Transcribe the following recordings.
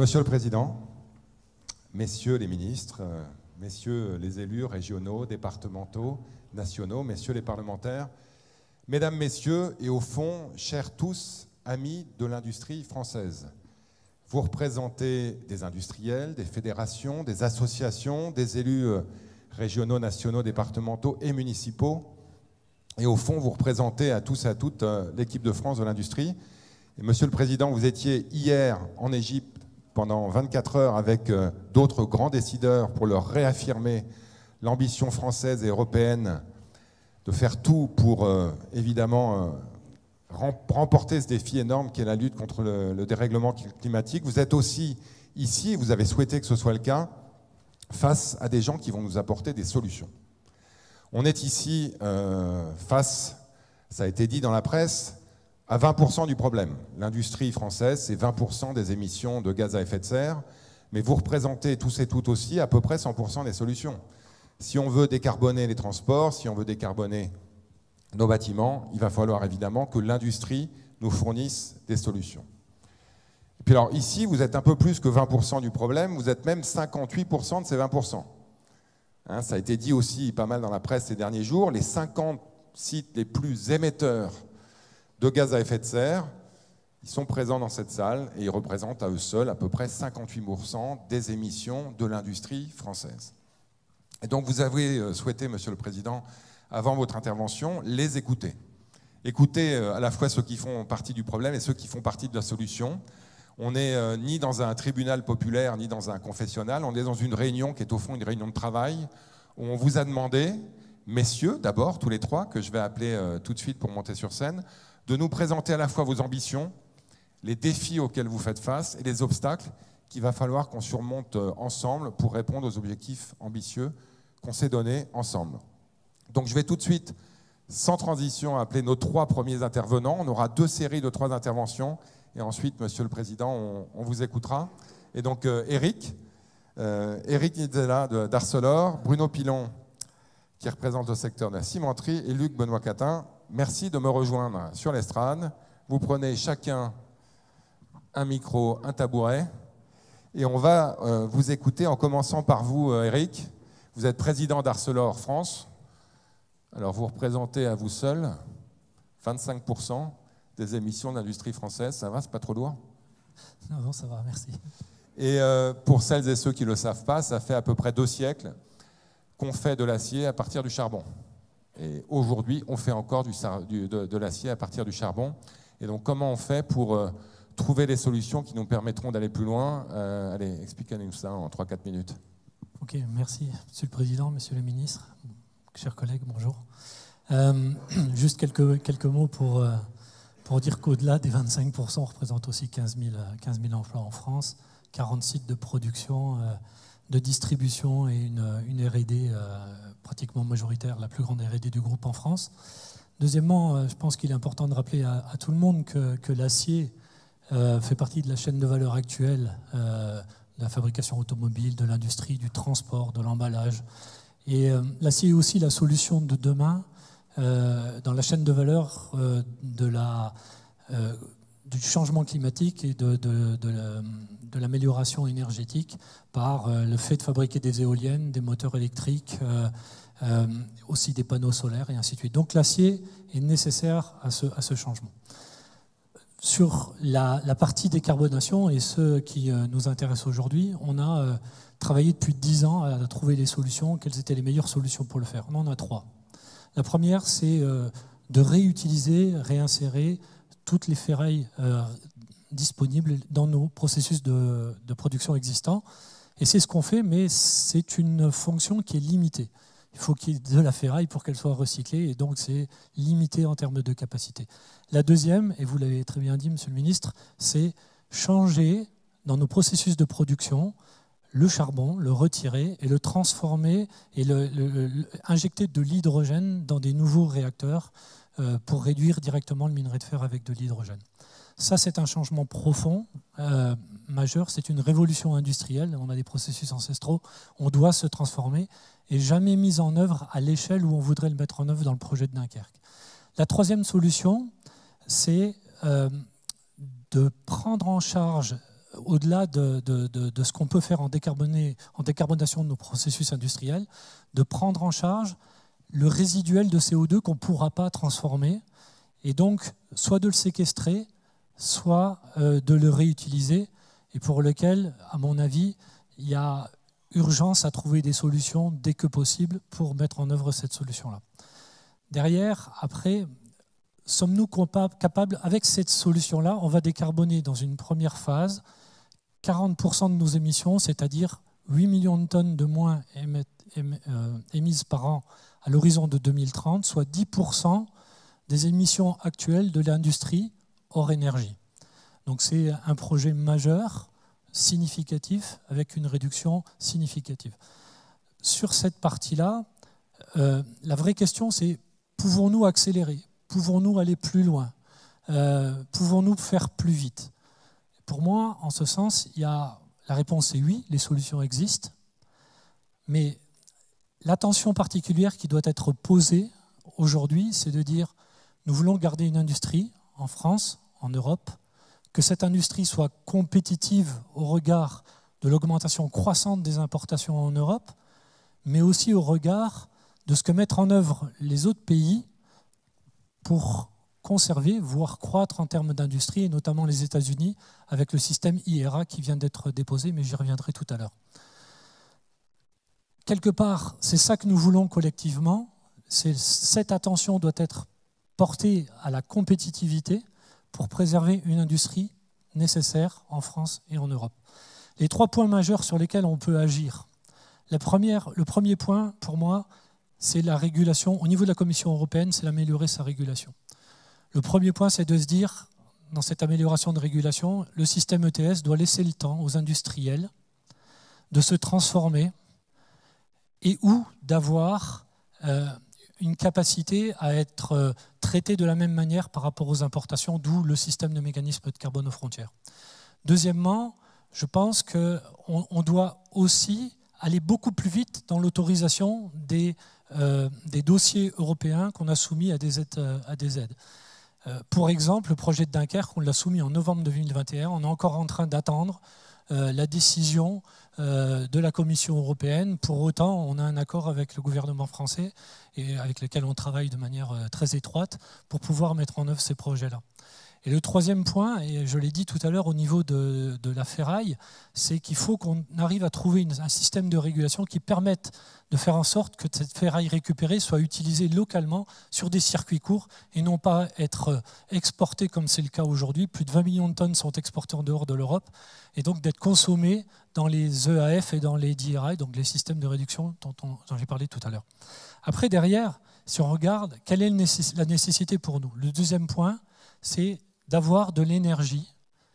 Monsieur le Président, messieurs les ministres, messieurs les élus régionaux, départementaux, nationaux, messieurs les parlementaires, mesdames, messieurs, et au fond, chers tous, amis de l'industrie française, vous représentez des industriels, des fédérations, des associations, des élus régionaux, nationaux, départementaux et municipaux. Et au fond, vous représentez à tous et à toutes l'équipe de France de l'industrie. Et Monsieur le Président, vous étiez hier en Égypte pendant 24 heures avec d'autres grands décideurs pour leur réaffirmer l'ambition française et européenne de faire tout pour évidemment remporter ce défi énorme qui est la lutte contre le dérèglement climatique. Vous êtes aussi ici, vous avez souhaité que ce soit le cas, face à des gens qui vont nous apporter des solutions. On est ici face, ça a été dit dans la presse, à 20% du problème. L'industrie française, c'est 20% des émissions de gaz à effet de serre, mais vous représentez tous et toutes aussi à peu près 100% des solutions. Si on veut décarboner les transports, si on veut décarboner nos bâtiments, il va falloir évidemment que l'industrie nous fournisse des solutions. Et puis alors ici, vous êtes un peu plus que 20% du problème, vous êtes même 58% de ces 20%. Hein, ça a été dit aussi pas mal dans la presse ces derniers jours, les 50 sites les plus émetteurs de gaz à effet de serre, ils sont présents dans cette salle et ils représentent à eux seuls à peu près 58% des émissions de l'industrie française. Et donc vous avez souhaité, Monsieur le Président, avant votre intervention, les écouter. Écouter à la fois ceux qui font partie du problème et ceux qui font partie de la solution. On n'est ni dans un tribunal populaire, ni dans un confessionnal, on est dans une réunion qui est au fond une réunion de travail, où on vous a demandé, messieurs, d'abord, tous les trois, que je vais appeler tout de suite pour monter sur scène, de nous présenter à la fois vos ambitions, les défis auxquels vous faites face et les obstacles qu'il va falloir qu'on surmonte ensemble pour répondre aux objectifs ambitieux qu'on s'est donnés ensemble. Donc je vais tout de suite, sans transition, appeler nos trois premiers intervenants. On aura 2 séries de 3 interventions et ensuite, Monsieur le Président, on vous écoutera. Et donc Eric Nidzela d'Arcelor, Bruno Pilon, qui représente le secteur de la cimenterie, et Luc Benoît-Catin. Merci de me rejoindre sur l'estrade. Vous prenez chacun un micro, un tabouret, et on va vous écouter en commençant par vous, Eric. Vous êtes président d'Arcelor France. Alors vous représentez à vous seul 25% des émissions de l'industrie française. Ça va, c'est pas trop lourd? Non, ça va, merci. Et pour celles et ceux qui ne le savent pas, ça fait à peu près 2 siècles qu'on fait de l'acier à partir du charbon. Et aujourd'hui, on fait encore de l'acier à partir du charbon. Et donc, comment on fait pour trouver les solutions qui nous permettront d'aller plus loin? Allez, expliquez-nous ça en 3-4 minutes. Ok, merci, Monsieur le Président, Monsieur le Ministre, chers collègues, bonjour. Juste quelques mots pour dire qu'au-delà des 25%, on représente aussi 15 000 emplois en France, 40 sites de production, de distribution et une R&D pratiquement majoritaire, la plus grande R&D du groupe en France. Deuxièmement, je pense qu'il est important de rappeler à tout le monde que l'acier fait partie de la chaîne de valeur actuelle de la fabrication automobile, de l'industrie, du transport, de l'emballage. Et l'acier est aussi la solution de demain dans la chaîne de valeur du changement climatique et de l'amélioration énergétique par le fait de fabriquer des éoliennes, des moteurs électriques, aussi des panneaux solaires et ainsi de suite. Donc l'acier est nécessaire à ce changement. Sur la partie décarbonation et ce qui nous intéresse aujourd'hui, on a travaillé depuis 10 ans à trouver les solutions, quelles étaient les meilleures solutions pour le faire. On en a 3. La première, c'est de réutiliser, réinsérer toutes les ferrailles disponibles dans nos processus de production existants. Et c'est ce qu'on fait, mais c'est une fonction qui est limitée. Il faut qu'il y ait de la ferraille pour qu'elle soit recyclée, et donc c'est limité en termes de capacité. La deuxième, et vous l'avez très bien dit, Monsieur le Ministre, c'est changer dans nos processus de production le charbon, le retirer et le transformer et injecter de l'hydrogène dans des nouveaux réacteurs pour réduire directement le minerai de fer avec de l'hydrogène. Ça, c'est un changement profond, majeur. C'est une révolution industrielle. On a des processus ancestraux. On doit se transformer et jamais mis en œuvre à l'échelle où on voudrait le mettre en œuvre dans le projet de Dunkerque. La troisième solution, c'est de prendre en charge au-delà de ce qu'on peut faire en décarbonation de nos processus industriels, de prendre en charge le résiduel de CO2 qu'on ne pourra pas transformer, et donc soit de le séquestrer, soit de le réutiliser, et pour lequel, à mon avis, il y a urgence à trouver des solutions dès que possible pour mettre en œuvre cette solution-là. Derrière, après, sommes-nous capables, avec cette solution-là, on va décarboner dans une première phase 40% de nos émissions, c'est-à-dire 8 millions de tonnes de moins émises par an à l'horizon de 2030, soit 10% des émissions actuelles de l'industrie hors énergie. Donc c'est un projet majeur, significatif, avec une réduction significative. Sur cette partie-là, la vraie question c'est, pouvons-nous accélérer? Pouvons-nous aller plus loin? Pouvons-nous faire plus vite? Pour moi, en ce sens, la réponse est oui, les solutions existent, mais l'attention particulière qui doit être posée aujourd'hui, c'est de dire, nous voulons garder une industrie en France, en Europe, que cette industrie soit compétitive au regard de l'augmentation croissante des importations en Europe, mais aussi au regard de ce que mettent en œuvre les autres pays pour conserver, voire croître en termes d'industrie, et notamment les États-Unis, avec le système IRA qui vient d'être déposé, mais j'y reviendrai tout à l'heure. Quelque part, c'est ça que nous voulons collectivement. Cette attention doit être portée à la compétitivité pour préserver une industrie nécessaire en France et en Europe. Les 3 points majeurs sur lesquels on peut agir. Le premier point, pour moi, c'est la régulation. Au niveau de la Commission européenne, c'est d'améliorer sa régulation. Le premier point, c'est de se dire, dans cette amélioration de régulation, le système ETS doit laisser le temps aux industriels de se transformer et ou d'avoir une capacité à être traités de la même manière par rapport aux importations, d'où le système de mécanisme de carbone aux frontières. Deuxièmement, je pense qu'on doit aussi aller beaucoup plus vite dans l'autorisation des dossiers européens qu'on a soumis à des aides. Pour exemple, le projet de Dunkerque, on l'a soumis en novembre 2021, on est encore en train d'attendre la décision de la Commission européenne. Pour autant, on a un accord avec le gouvernement français et avec lequel on travaille de manière très étroite pour pouvoir mettre en œuvre ces projets-là. Et le troisième point, et je l'ai dit tout à l'heure au niveau de la ferraille, c'est qu'il faut qu'on arrive à trouver un système de régulation qui permette de faire en sorte que cette ferraille récupérée soit utilisée localement sur des circuits courts et non pas être exportée comme c'est le cas aujourd'hui. Plus de 20 millions de tonnes sont exportées en dehors de l'Europe et donc d'être consommées dans les EAF et dans les DRI, donc les systèmes de réduction dont j'ai parlé tout à l'heure. Après, derrière, si on regarde, quelle est la nécessité pour nous? Le deuxième point, c'est d'avoir de l'énergie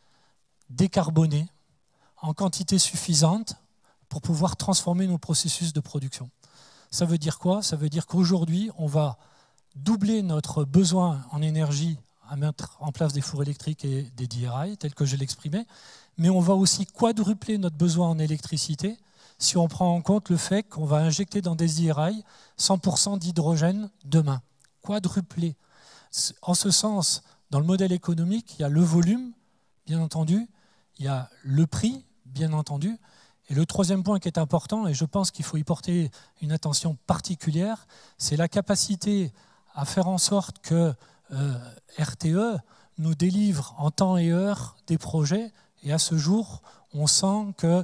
décarbonée en quantité suffisante pour pouvoir transformer nos processus de production. Ça veut dire quoi? Ça veut dire qu'aujourd'hui, on va doubler notre besoin en énergie à mettre en place des fours électriques et des DRI, tel que je l'exprimais, mais on va aussi quadrupler notre besoin en électricité si on prend en compte le fait qu'on va injecter dans des DRI 100% d'hydrogène demain. Quadrupler. En ce sens, dans le modèle économique, il y a le volume, bien entendu, il y a le prix, bien entendu, et le troisième point qui est important, et je pense qu'il faut y porter une attention particulière, c'est la capacité à faire en sorte que RTE nous délivre en temps et heure des projets, et à ce jour, on sent que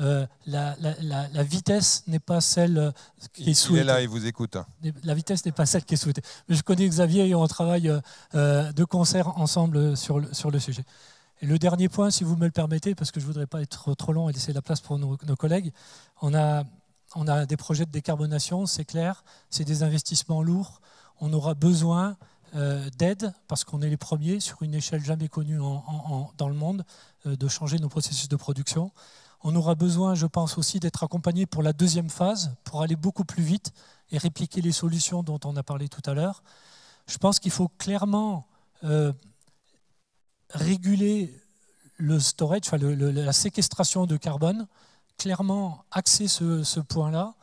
la vitesse n'est pas celle qui est souhaitée. Il est là, il vous écoute. La vitesse n'est pas celle qui est souhaitée. Mais je connais Xavier et on travaille de concert ensemble sur le sujet. Et le dernier point, si vous me le permettez, parce que je ne voudrais pas être trop long et laisser la place pour nos collègues, on a des projets de décarbonation, c'est clair, c'est des investissements lourds. On aura besoin d'aide, parce qu'on est les premiers, sur une échelle jamais connue dans le monde, de changer nos processus de production. On aura besoin, je pense aussi, d'être accompagné pour la deuxième phase, pour aller beaucoup plus vite et répliquer les solutions dont on a parlé tout à l'heure. Je pense qu'il faut clairement réguler le storage, enfin la séquestration de carbone, clairement axer ce point-là.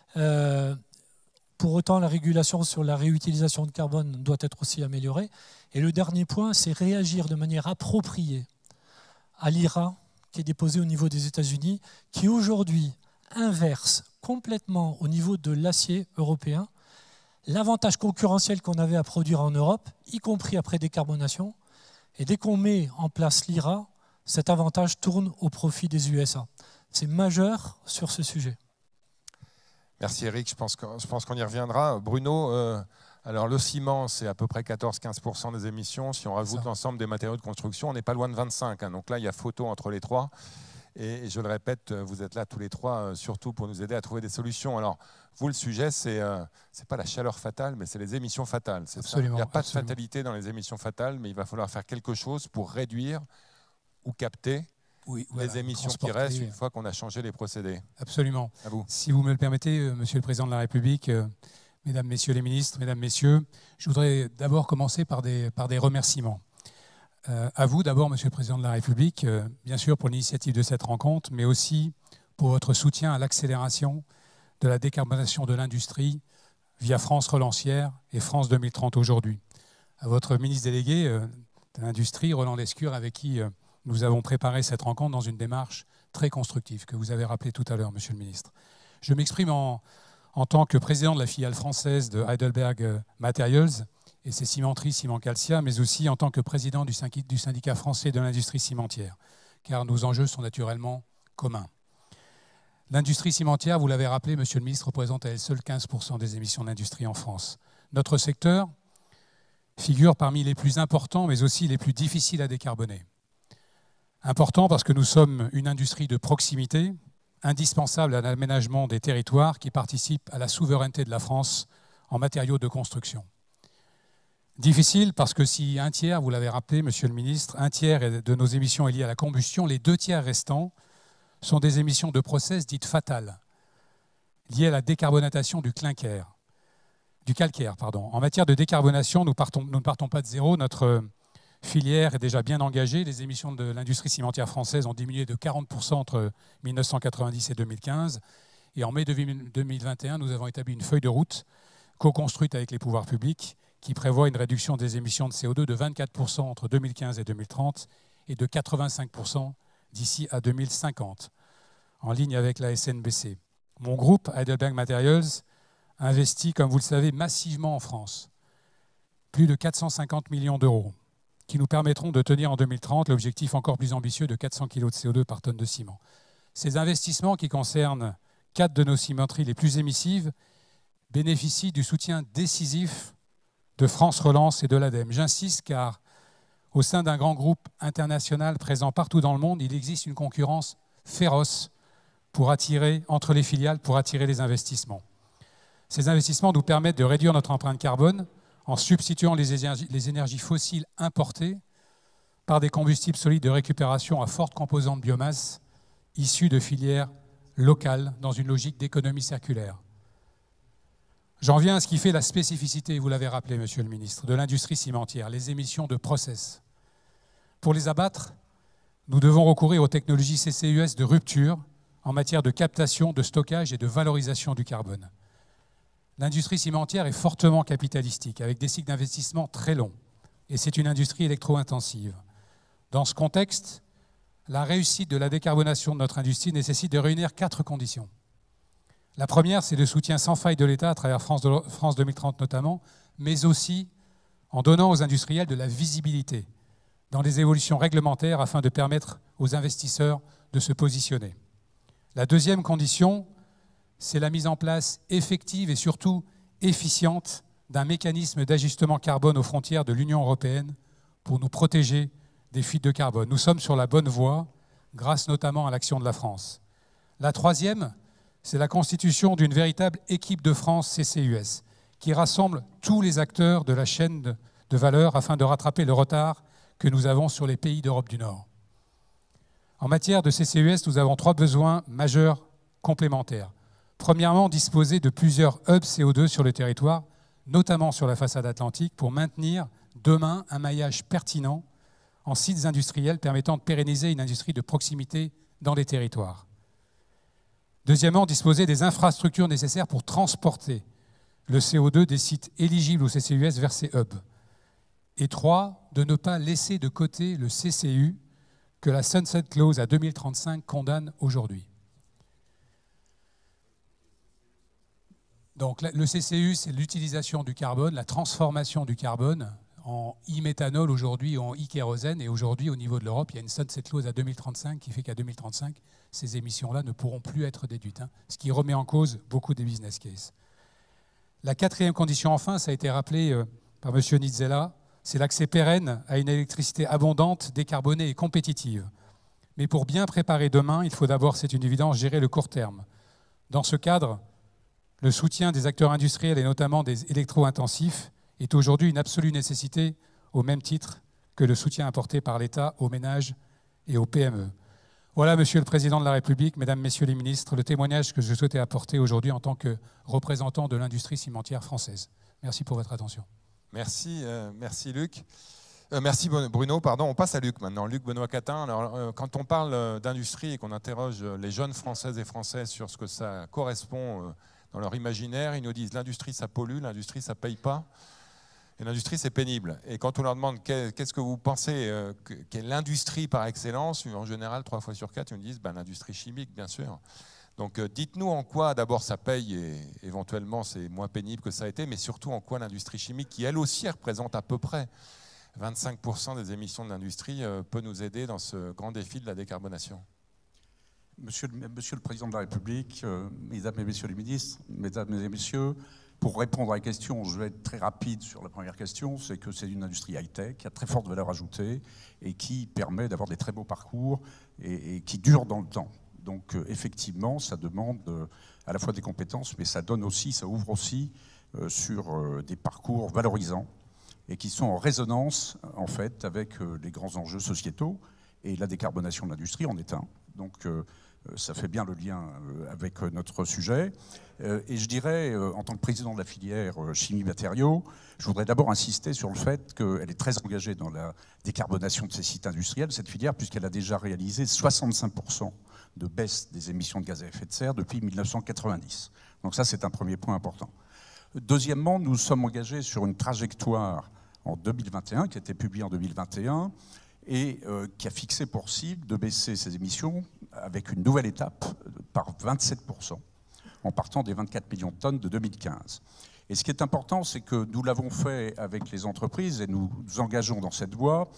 Pour autant, la régulation sur la réutilisation de carbone doit être aussi améliorée. Et le dernier point, c'est réagir de manière appropriée à l'IRA, qui est déposé au niveau des États-Unis, qui aujourd'hui inverse complètement au niveau de l'acier européen l'avantage concurrentiel qu'on avait à produire en Europe, y compris après décarbonation. Et dès qu'on met en place l'IRA, cet avantage tourne au profit des USA. C'est majeur sur ce sujet. Merci Eric, je pense qu'on y reviendra. Bruno, alors le ciment, c'est à peu près 14-15% des émissions. Si on rajoute l'ensemble des matériaux de construction, on n'est pas loin de 25%. Hein. Donc là, il y a photo entre les trois. Et je le répète, vous êtes là tous les trois, surtout pour nous aider à trouver des solutions. Alors, vous, le sujet, c'est pas la chaleur fatale, mais c'est les émissions fatales. Absolument, il n'y a pas absolument. de fatalité dans les émissions fatales, mais il va falloir faire quelque chose pour réduire ou capter les émissions qui restent une fois qu'on a changé les procédés. Absolument. À vous. Si vous me le permettez, Monsieur le Président de la République, Mesdames, Messieurs les ministres, Mesdames, Messieurs, je voudrais d'abord commencer par des remerciements. À vous d'abord, Monsieur le Président de la République, bien sûr pour l'initiative de cette rencontre, mais aussi pour votre soutien à l'accélération de la décarbonation de l'industrie via France Relancière et France 2030 aujourd'hui. À votre ministre délégué de l'Industrie, Roland Lescure, avec qui nous avons préparé cette rencontre dans une démarche très constructive que vous avez rappelée tout à l'heure, Monsieur le ministre. Je m'exprime en tant que président de la filiale française de Heidelberg Materials et ses cimenteries Ciment-Calcia, mais aussi en tant que président du syndicat français de l'industrie cimentière, car nos enjeux sont naturellement communs. L'industrie cimentière, vous l'avez rappelé, Monsieur le ministre, représente à elle seule 15% des émissions d'industrie en France. Notre secteur figure parmi les plus importants, mais aussi les plus difficiles à décarboner. Important parce que nous sommes une industrie de proximité, indispensable à l'aménagement des territoires qui participe à la souveraineté de la France en matériaux de construction. Difficile parce que si un tiers, vous l'avez rappelé, Monsieur le ministre, un tiers de nos émissions est lié à la combustion, les 2 tiers restants sont des émissions de process dites fatales, liées à la décarbonatation du calcaire. En matière de décarbonation, nous ne partons pas de zéro. Notre filière est déjà bien engagée. Les émissions de l'industrie cimentière française ont diminué de 40% entre 1990 et 2015. Et en mai 2021, nous avons établi une feuille de route co-construite avec les pouvoirs publics qui prévoit une réduction des émissions de CO2 de 24% entre 2015 et 2030 et de 85% d'ici à 2050, en ligne avec la SNBC. Mon groupe, Heidelberg Materials, investit, comme vous le savez, massivement en France, plus de 450 millions d'euros, qui nous permettront de tenir en 2030 l'objectif encore plus ambitieux de 400 kg de CO2 par tonne de ciment. Ces investissements, qui concernent 4 de nos cimenteries les plus émissives, bénéficient du soutien décisif de France Relance et de l'ADEME. J'insiste car au sein d'un grand groupe international présent partout dans le monde, il existe une concurrence féroce entre les filiales pour attirer les investissements. Ces investissements nous permettent de réduire notre empreinte carbone en substituant les énergies fossiles importées par des combustibles solides de récupération à forte composante biomasse issus de filières locales dans une logique d'économie circulaire. J'en viens à ce qui fait la spécificité, vous l'avez rappelé, Monsieur le ministre, de l'industrie cimentière, les émissions de process. Pour les abattre, nous devons recourir aux technologies CCUS de rupture en matière de captation, de stockage et de valorisation du carbone. L'industrie cimentière est fortement capitalistique, avec des cycles d'investissement très longs, et c'est une industrie électro-intensive. Dans ce contexte, la réussite de la décarbonation de notre industrie nécessite de réunir 4 conditions. La première, c'est le soutien sans faille de l'État à travers France 2030 notamment, mais aussi en donnant aux industriels de la visibilité dans les évolutions réglementaires afin de permettre aux investisseurs de se positionner. La deuxième condition, c'est la mise en place effective et surtout efficiente d'un mécanisme d'ajustement carbone aux frontières de l'Union européenne pour nous protéger des fuites de carbone. Nous sommes sur la bonne voie, grâce notamment à l'action de la France. La troisième, c'est la constitution d'une véritable équipe de France CCUS qui rassemble tous les acteurs de la chaîne de valeur afin de rattraper le retard que nous avons sur les pays d'Europe du Nord. En matière de CCUS, nous avons 3 besoins majeurs complémentaires. Premièrement, disposer de plusieurs hubs CO2 sur le territoire, notamment sur la façade atlantique, pour maintenir demain un maillage pertinent en sites industriels permettant de pérenniser une industrie de proximité dans les territoires. Deuxièmement, disposer des infrastructures nécessaires pour transporter le CO2 des sites éligibles au CCUS vers ces hubs. Et 3, de ne pas laisser de côté le CCU que la Sunset Clause à 2035 condamne aujourd'hui. Donc le CCU, c'est l'utilisation du carbone, la transformation du carbone en e-méthanol aujourd'hui, en e-kérosène. Et aujourd'hui, au niveau de l'Europe, il y a une Sunset Clause à 2035 qui fait qu'à 2035, ces émissions-là ne pourront plus être déduites, hein, ce qui remet en cause beaucoup des business cases. La quatrième condition, enfin, ça a été rappelé par M. Nitzela, c'est l'accès pérenne à une électricité abondante, décarbonée et compétitive. Mais pour bien préparer demain, il faut d'abord, c'est une évidence, gérer le court terme. Dans ce cadre, le soutien des acteurs industriels et notamment des électro-intensifs est aujourd'hui une absolue nécessité au même titre que le soutien apporté par l'État aux ménages et aux PME. Voilà, Monsieur le Président de la République, Mesdames, Messieurs les ministres, le témoignage que je souhaitais apporter aujourd'hui en tant que représentant de l'industrie cimentière française. Merci pour votre attention. Merci, merci Luc. Merci Bruno, pardon. On passe à Luc maintenant. Luc Benoît-Catin. Alors, quand on parle d'industrie et qu'on interroge les jeunes Françaises et Français sur ce que ça correspond dans leur imaginaire, ils nous disent l'industrie ça pollue, l'industrie ça paye pas, et l'industrie c'est pénible. Et quand on leur demande qu'est-ce que vous pensez qu'est l'industrie par excellence, en général 3 fois sur 4 ils nous disent l'industrie chimique bien sûr. Donc dites-nous en quoi d'abord ça paye et éventuellement c'est moins pénible que ça a été, mais surtout en quoi l'industrie chimique, qui elle aussi représente à peu près 25% des émissions de l'industrie, peut nous aider dans ce grand défi de la décarbonation. Monsieur le Président de la République, Mesdames et Messieurs les ministres, Mesdames et Messieurs, pour répondre à la question, je vais être très rapide sur la première question, c'est que c'est une industrie high-tech qui a très forte valeur ajoutée et qui permet d'avoir des très beaux parcours et qui dure dans le temps. Donc effectivement, ça demande à la fois des compétences, mais ça donne aussi, ça ouvre aussi sur des parcours valorisants et qui sont en résonance en fait avec les grands enjeux sociétaux, et la décarbonation de l'industrie en est un. Donc ça fait bien le lien avec notre sujet. Et je dirais, en tant que président de la filière chimie-matériaux, je voudrais d'abord insister sur le fait qu'elle est très engagée dans la décarbonation de ces sites industriels, cette filière, puisqu'elle a déjà réalisé 65% de baisse des émissions de gaz à effet de serre depuis 1990. Donc ça, c'est un premier point important. Deuxièmement, nous sommes engagés sur une trajectoire en 2021, qui a été publiée en 2021, et qui a fixé pour cible de baisser ses émissions avec une nouvelle étape par 27%, en partant des 24 millions de tonnes de 2015. Et ce qui est important, c'est que nous l'avons fait avec les entreprises et nous nous engageons dans cette voie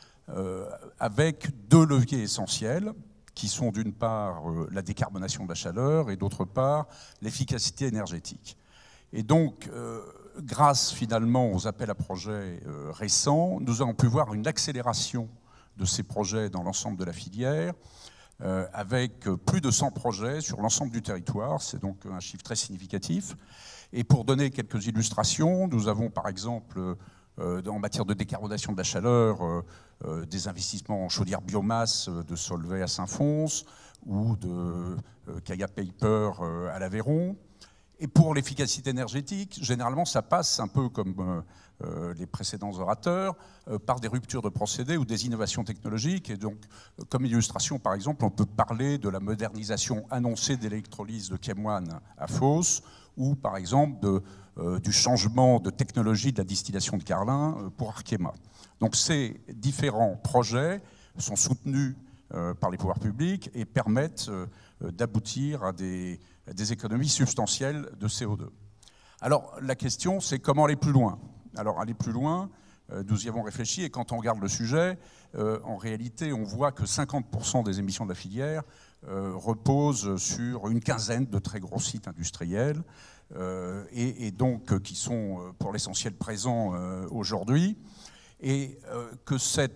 avec 2 leviers essentiels, qui sont d'une part la décarbonation de la chaleur et d'autre part l'efficacité énergétique. Et donc, grâce finalement aux appels à projets récents, nous avons pu voir une accélération de ces projets dans l'ensemble de la filière, avec plus de 100 projets sur l'ensemble du territoire. C'est donc un chiffre très significatif. Et pour donner quelques illustrations, nous avons par exemple, en matière de décarbonation de la chaleur, des investissements en chaudière biomasse de Solvay à Saint-Fons ou de Kaya Paper à l'Aveyron. Et pour l'efficacité énergétique, généralement, ça passe un peu comme les précédents orateurs, par des ruptures de procédés ou des innovations technologiques. Et donc, comme illustration, par exemple, on peut parler de la modernisation annoncée d'électrolyse de Kemwan à Fos, ou par exemple du changement de technologie de la distillation de Carlin pour Arkema. Donc ces différents projets sont soutenus par les pouvoirs publics et permettent d'aboutir à des économies substantielles de CO2. Alors la question, c'est comment aller plus loin. Alors aller plus loin, nous y avons réfléchi, et quand on regarde le sujet, en réalité, on voit que 50% des émissions de la filière reposent sur une quinzaine de très gros sites industriels, et donc qui sont pour l'essentiel présents aujourd'hui, et que ces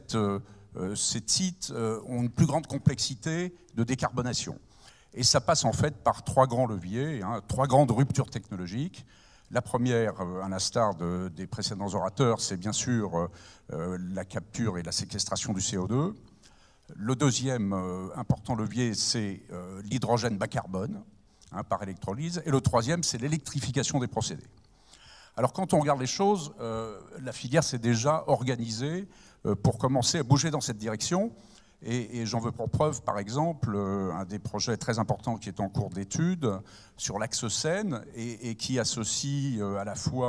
sites ont une plus grande complexité de décarbonation. Et ça passe en fait par 3 grands leviers, 3 grandes ruptures technologiques. La première, à l'instar des précédents orateurs, c'est bien sûr la capture et la séquestration du CO2. Le deuxième important levier, c'est l'hydrogène bas carbone, par électrolyse. Et le troisième, c'est l'électrification des procédés. Alors quand on regarde les choses, la filière s'est déjà organisée pour commencer à bouger dans cette direction. Et j'en veux pour preuve, par exemple, un des projets très importants qui est en cours d'étude sur l'axe Seine et qui associe à la fois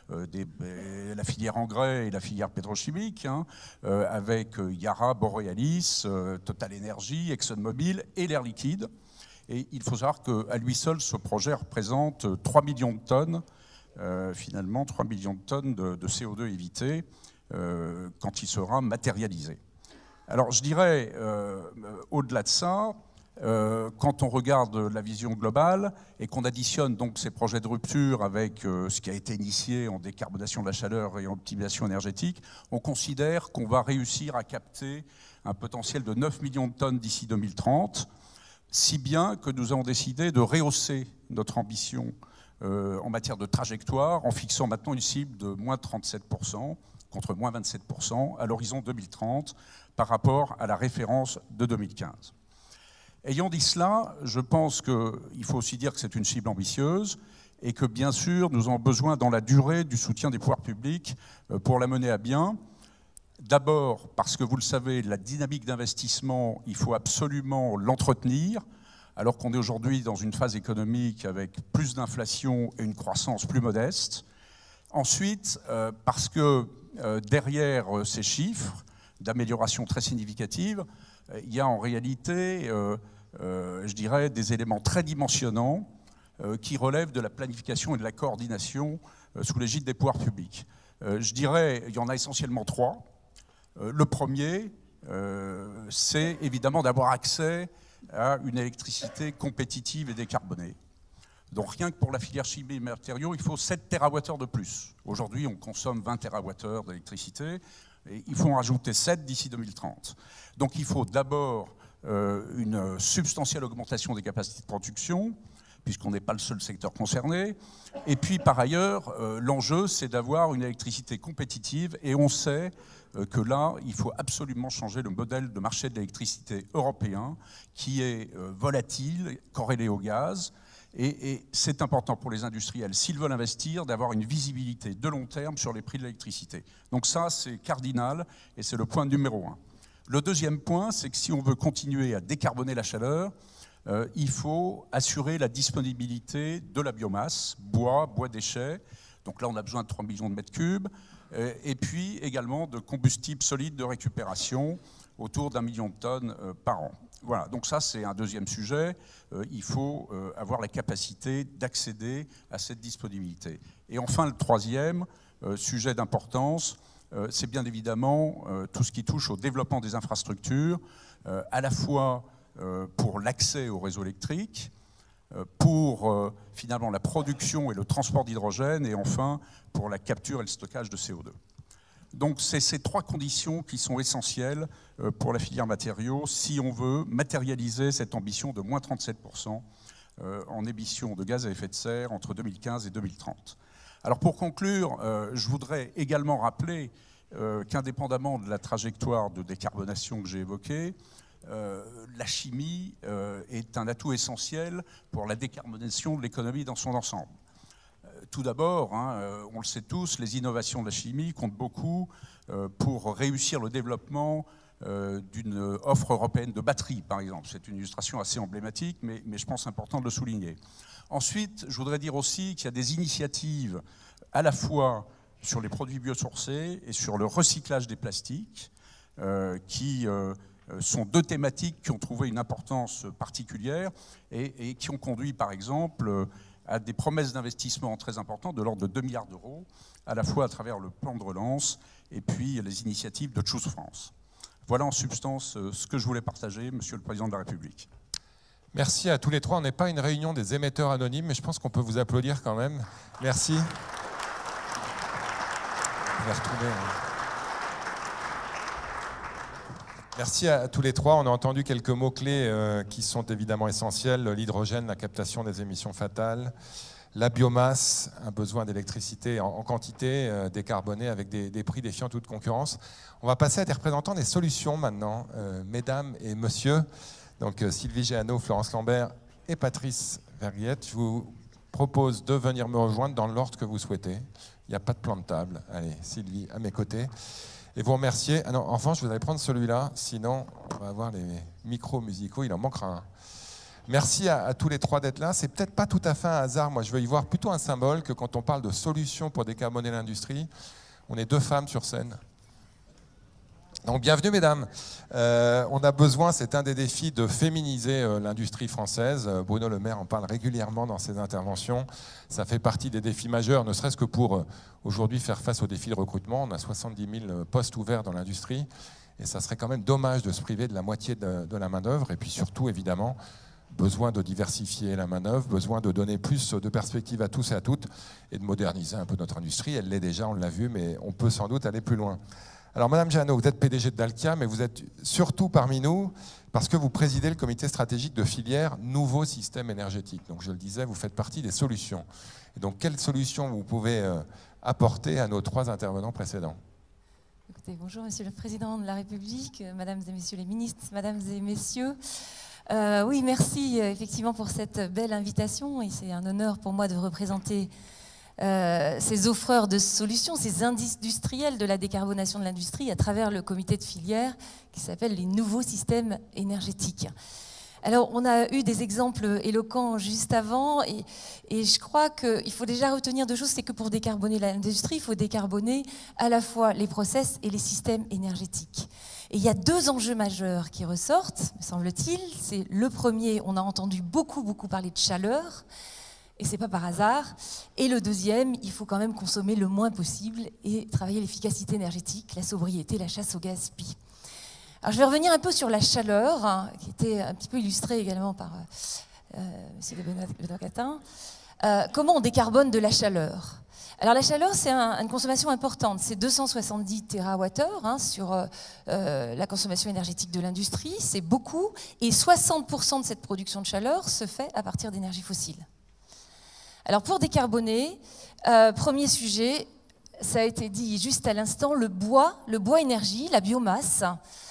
la filière engrais et la filière pétrochimique, hein, avec Yara, Borealis, Total Energy, ExxonMobil et l'Air Liquide. Et il faut savoir qu'à lui seul, ce projet représente 3 millions de tonnes, finalement 3 millions de tonnes de CO2 évitées quand il sera matérialisé. Alors je dirais, au-delà de ça, quand on regarde la vision globale et qu'on additionne donc ces projets de rupture avec ce qui a été initié en décarbonation de la chaleur et en optimisation énergétique, on considère qu'on va réussir à capter un potentiel de 9 millions de tonnes d'ici 2030, si bien que nous avons décidé de rehausser notre ambition en matière de trajectoire en fixant maintenant une cible de moins 37% contre moins 27% à l'horizon 2030 par rapport à la référence de 2015. Ayant dit cela, je pense qu'il faut aussi dire que c'est une cible ambitieuse et que bien sûr nous avons besoin dans la durée du soutien des pouvoirs publics pour la mener à bien. D'abord parce que vous le savez, la dynamique d'investissement, il faut absolument l'entretenir, alors qu'on est aujourd'hui dans une phase économique avec plus d'inflation et une croissance plus modeste. Ensuite, parce que derrière ces chiffres d'amélioration très significative, il y a en réalité, je dirais, des éléments très dimensionnants qui relèvent de la planification et de la coordination sous l'égide des pouvoirs publics. Je dirais, il y en a essentiellement trois. Le premier, c'est évidemment d'avoir accès à une électricité compétitive et décarbonée. Donc rien que pour la filière chimie et matériaux, il faut 7 TWh de plus. Aujourd'hui, on consomme 20 TWh d'électricité, et il faut en rajouter 7 d'ici 2030. Donc il faut d'abord une substantielle augmentation des capacités de production, puisqu'on n'est pas le seul secteur concerné. Et puis par ailleurs, l'enjeu, c'est d'avoir une électricité compétitive, et on sait que là, il faut absolument changer le modèle de marché de l'électricité européen, qui est volatile, corrélé au gaz, et c'est important pour les industriels, s'ils veulent investir, d'avoir une visibilité de long terme sur les prix de l'électricité. Donc ça, c'est cardinal, et c'est le point numéro 1. Le deuxième point, c'est que si on veut continuer à décarboner la chaleur, il faut assurer la disponibilité de la biomasse, bois déchets. Donc là, on a besoin de 3 millions de mètres cubes. Et puis également de combustibles solides de récupération, autour d'1 million de tonnes par an. Voilà, donc ça c'est un deuxième sujet. Il faut avoir la capacité d'accéder à cette disponibilité. Et enfin, le troisième sujet d'importance, c'est bien évidemment tout ce qui touche au développement des infrastructures, à la fois pour l'accès au réseau électrique, pour finalement la production et le transport d'hydrogène, et enfin pour la capture et le stockage de CO2. Donc c'est ces trois conditions qui sont essentielles pour la filière matériaux si on veut matérialiser cette ambition de moins 37% en émissions de gaz à effet de serre entre 2015 et 2030. Alors pour conclure, je voudrais également rappeler qu'indépendamment de la trajectoire de décarbonation que j'ai évoquée, la chimie est un atout essentiel pour la décarbonation de l'économie dans son ensemble. Tout d'abord, on le sait tous, les innovations de la chimie comptent beaucoup pour réussir le développement d'une offre européenne de batteries, par exemple. C'est une illustration assez emblématique, mais je pense important de le souligner. Ensuite, je voudrais dire aussi qu'il y a des initiatives à la fois sur les produits biosourcés et sur le recyclage des plastiques qui sont deux thématiques qui ont trouvé une importance particulière et qui ont conduit, par exemple, à des promesses d'investissement très importantes de l'ordre de 2 milliards d'euros, à la fois à travers le plan de relance et puis les initiatives de Choose France. Voilà en substance ce que je voulais partager, Monsieur le Président de la République. Merci à tous les trois. On n'est pas une réunion des émetteurs anonymes, mais je pense qu'on peut vous applaudir quand même. Merci. On va retrouver. Merci à tous les trois. On a entendu quelques mots-clés qui sont évidemment essentiels. L'hydrogène, la captation des émissions fatales, la biomasse, un besoin d'électricité en quantité décarbonée avec des prix défiant toute concurrence. On va passer à des représentants des solutions maintenant, mesdames et messieurs. Donc Sylvie Géano, Florence Lambert et Patrice Verguiette. Je vous propose de venir me rejoindre dans l'ordre que vous souhaitez. Il n'y a pas de plan de table. Allez, Sylvie à mes côtés. Et vous remercier. Ah non, en revanche, vous allez prendre celui-là, sinon on va avoir les micros musicaux, il en manquera un. Merci à tous les trois d'être là. C'est peut-être pas tout à fait un hasard. Moi, je veux y voir plutôt un symbole que quand on parle de solutions pour décarboner l'industrie, on est 2 femmes sur scène. Donc bienvenue mesdames. On a besoin, c'est un des défis, de féminiser l'industrie française. Bruno Le Maire en parle régulièrement dans ses interventions. Ça fait partie des défis majeurs, ne serait-ce que pour aujourd'hui faire face aux défis de recrutement. On a 70 000 postes ouverts dans l'industrie et ça serait quand même dommage de se priver de la moitié de la main-d'œuvre. Et puis surtout, évidemment, besoin de diversifier la main-d'œuvre, besoin de donner plus de perspectives à tous et à toutes et de moderniser un peu notre industrie. Elle l'est déjà, on l'a vu, mais on peut sans doute aller plus loin. Alors, Madame Jeannot, vous êtes PDG de Dalkia, mais vous êtes surtout parmi nous parce que vous présidez le comité stratégique de filière Nouveau Système Énergétique. Donc, je le disais, vous faites partie des solutions. Et donc, quelles solutions vous pouvez apporter à nos 3 intervenants précédents? Écoutez, bonjour, Monsieur le Président de la République, Mesdames et Messieurs les ministres, Mesdames et Messieurs. Oui, merci effectivement pour cette belle invitation et c'est un honneur pour moi de représenter ces offreurs de solutions, ces industriels de la décarbonation de l'industrie à travers le comité de filière qui s'appelle les nouveaux systèmes énergétiques. Alors, on a eu des exemples éloquents juste avant et je crois qu'il faut déjà retenir 2 choses, c'est que pour décarboner l'industrie, il faut décarboner à la fois les process et les systèmes énergétiques. Et il y a 2 enjeux majeurs qui ressortent, me semble-t-il. C'est le premier, on a entendu beaucoup parler de chaleur, et c'est pas par hasard. Et le deuxième, il faut quand même consommer le moins possible et travailler l'efficacité énergétique, la sobriété, la chasse au gaspillage. Alors je vais revenir un peu sur la chaleur, hein, qui était un petit peu illustrée également par M. Benoît-Catin. Comment on décarbone de la chaleur? Alors la chaleur, c'est une consommation importante. C'est 270 TWh hein, sur la consommation énergétique de l'industrie. C'est beaucoup. Et 60% de cette production de chaleur se fait à partir d'énergies fossiles. Alors pour décarboner, premier sujet, ça a été dit juste à l'instant, le bois énergie, la biomasse.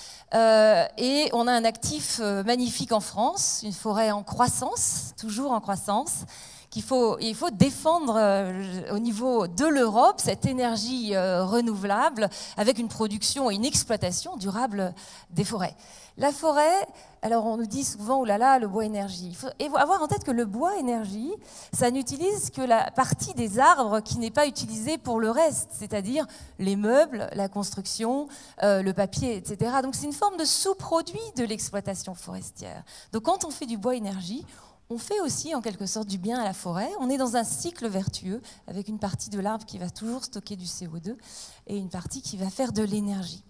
Et on a un actif magnifique en France, une forêt en croissance, toujours en croissance, il faut défendre au niveau de l'Europe cette énergie renouvelable avec une production et une exploitation durable des forêts. La forêt, alors on nous dit souvent, oh là là, le bois énergie. Il faut avoir en tête que le bois énergie, ça n'utilise que la partie des arbres qui n'est pas utilisée pour le reste, c'est-à-dire les meubles, la construction, le papier, etc. Donc c'est une forme de sous-produit de l'exploitation forestière. Donc quand on fait du bois énergie, on fait aussi en quelque sorte du bien à la forêt. On est dans un cycle vertueux avec une partie de l'arbre qui va toujours stocker du CO2 et une partie qui va faire de l'énergie.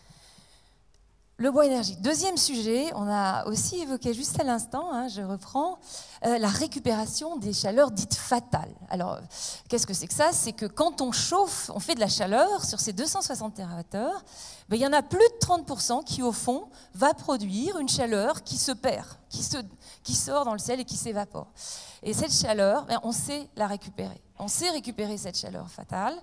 Le bois énergie. Deuxième sujet, on a aussi évoqué juste à l'instant, hein, je reprends, la récupération des chaleurs dites fatales. Alors, qu'est-ce que c'est que ça? C'est que quand on chauffe, on fait de la chaleur sur ces 260 TWh, il y en a plus de 30% qui, au fond, va produire une chaleur qui se perd, qui sort dans le ciel et qui s'évapore. Et cette chaleur, on sait la récupérer. On sait récupérer cette chaleur fatale.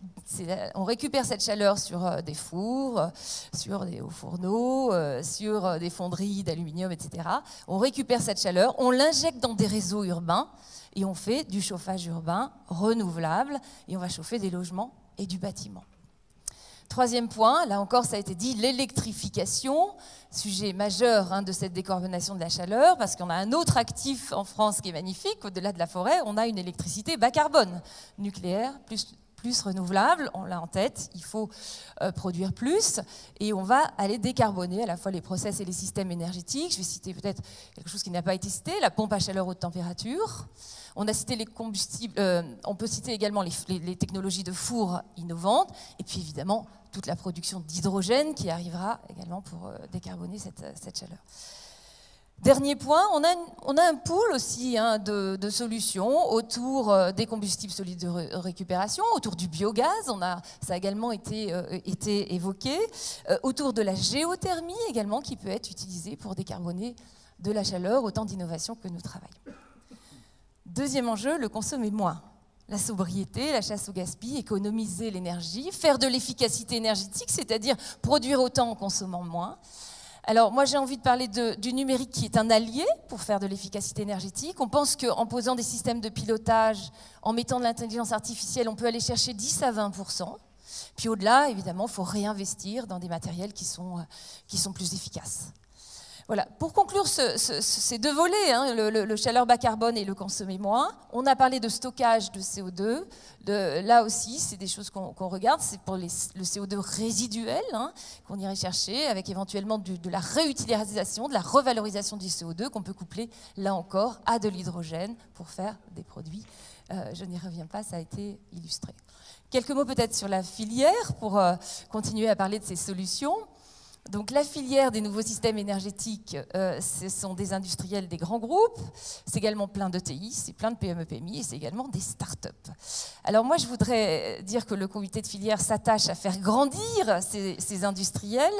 On récupère cette chaleur sur des fours, sur des hauts fourneaux, sur des fonderies d'aluminium, etc. On récupère cette chaleur, on l'injecte dans des réseaux urbains et on fait du chauffage urbain renouvelable et on va chauffer des logements et du bâtiment. Troisième point, là encore ça a été dit, l'électrification, sujet majeur hein, de cette décarbonation de la chaleur, parce qu'on a un autre actif en France qui est magnifique, au-delà de la forêt, on a une électricité bas carbone, nucléaire, plus renouvelable, on l'a en tête, il faut produire plus, et on va aller décarboner à la fois les process et les systèmes énergétiques. Je vais citer peut-être quelque chose qui n'a pas été cité, la pompe à chaleur haute température. On a cité les combustibles, on peut citer également les technologies de four innovantes, et puis évidemment toute la production d'hydrogène qui arrivera également pour décarboner cette chaleur. Dernier point, on a un pool aussi hein, de solutions autour des combustibles solides de récupération, autour du biogaz, ça a également été évoqué, autour de la géothermie également qui peut être utilisée pour décarboner de la chaleur, autant d'innovations que nous travaillons. Deuxième enjeu, le consommer moins. La sobriété, la chasse au gaspillage, économiser l'énergie, faire de l'efficacité énergétique, c'est-à-dire produire autant en consommant moins. Alors moi j'ai envie de parler du numérique qui est un allié pour faire de l'efficacité énergétique. On pense qu'en posant des systèmes de pilotage, en mettant de l'intelligence artificielle, on peut aller chercher 10 à 20%. Puis au-delà, évidemment, il faut réinvestir dans des matériels qui sont plus efficaces. Voilà. Pour conclure ces deux volets, hein, le chaleur bas carbone et le consommer moins, on a parlé de stockage de CO2. Là aussi, c'est des choses qu'on regarde. C'est pour le CO2 résiduel hein, qu'on irait chercher, avec éventuellement de la réutilisation, de la revalorisation du CO2 qu'on peut coupler, là encore, à de l'hydrogène pour faire des produits. Je n'y reviens pas, ça a été illustré. Quelques mots peut-être sur la filière pour continuer à parler de ces solutions. Donc la filière des nouveaux systèmes énergétiques, ce sont des industriels des grands groupes, c'est également plein de TI, c'est plein de PME-PMI et c'est également des start-up. Alors moi je voudrais dire que le comité de filière s'attache à faire grandir ces industriels,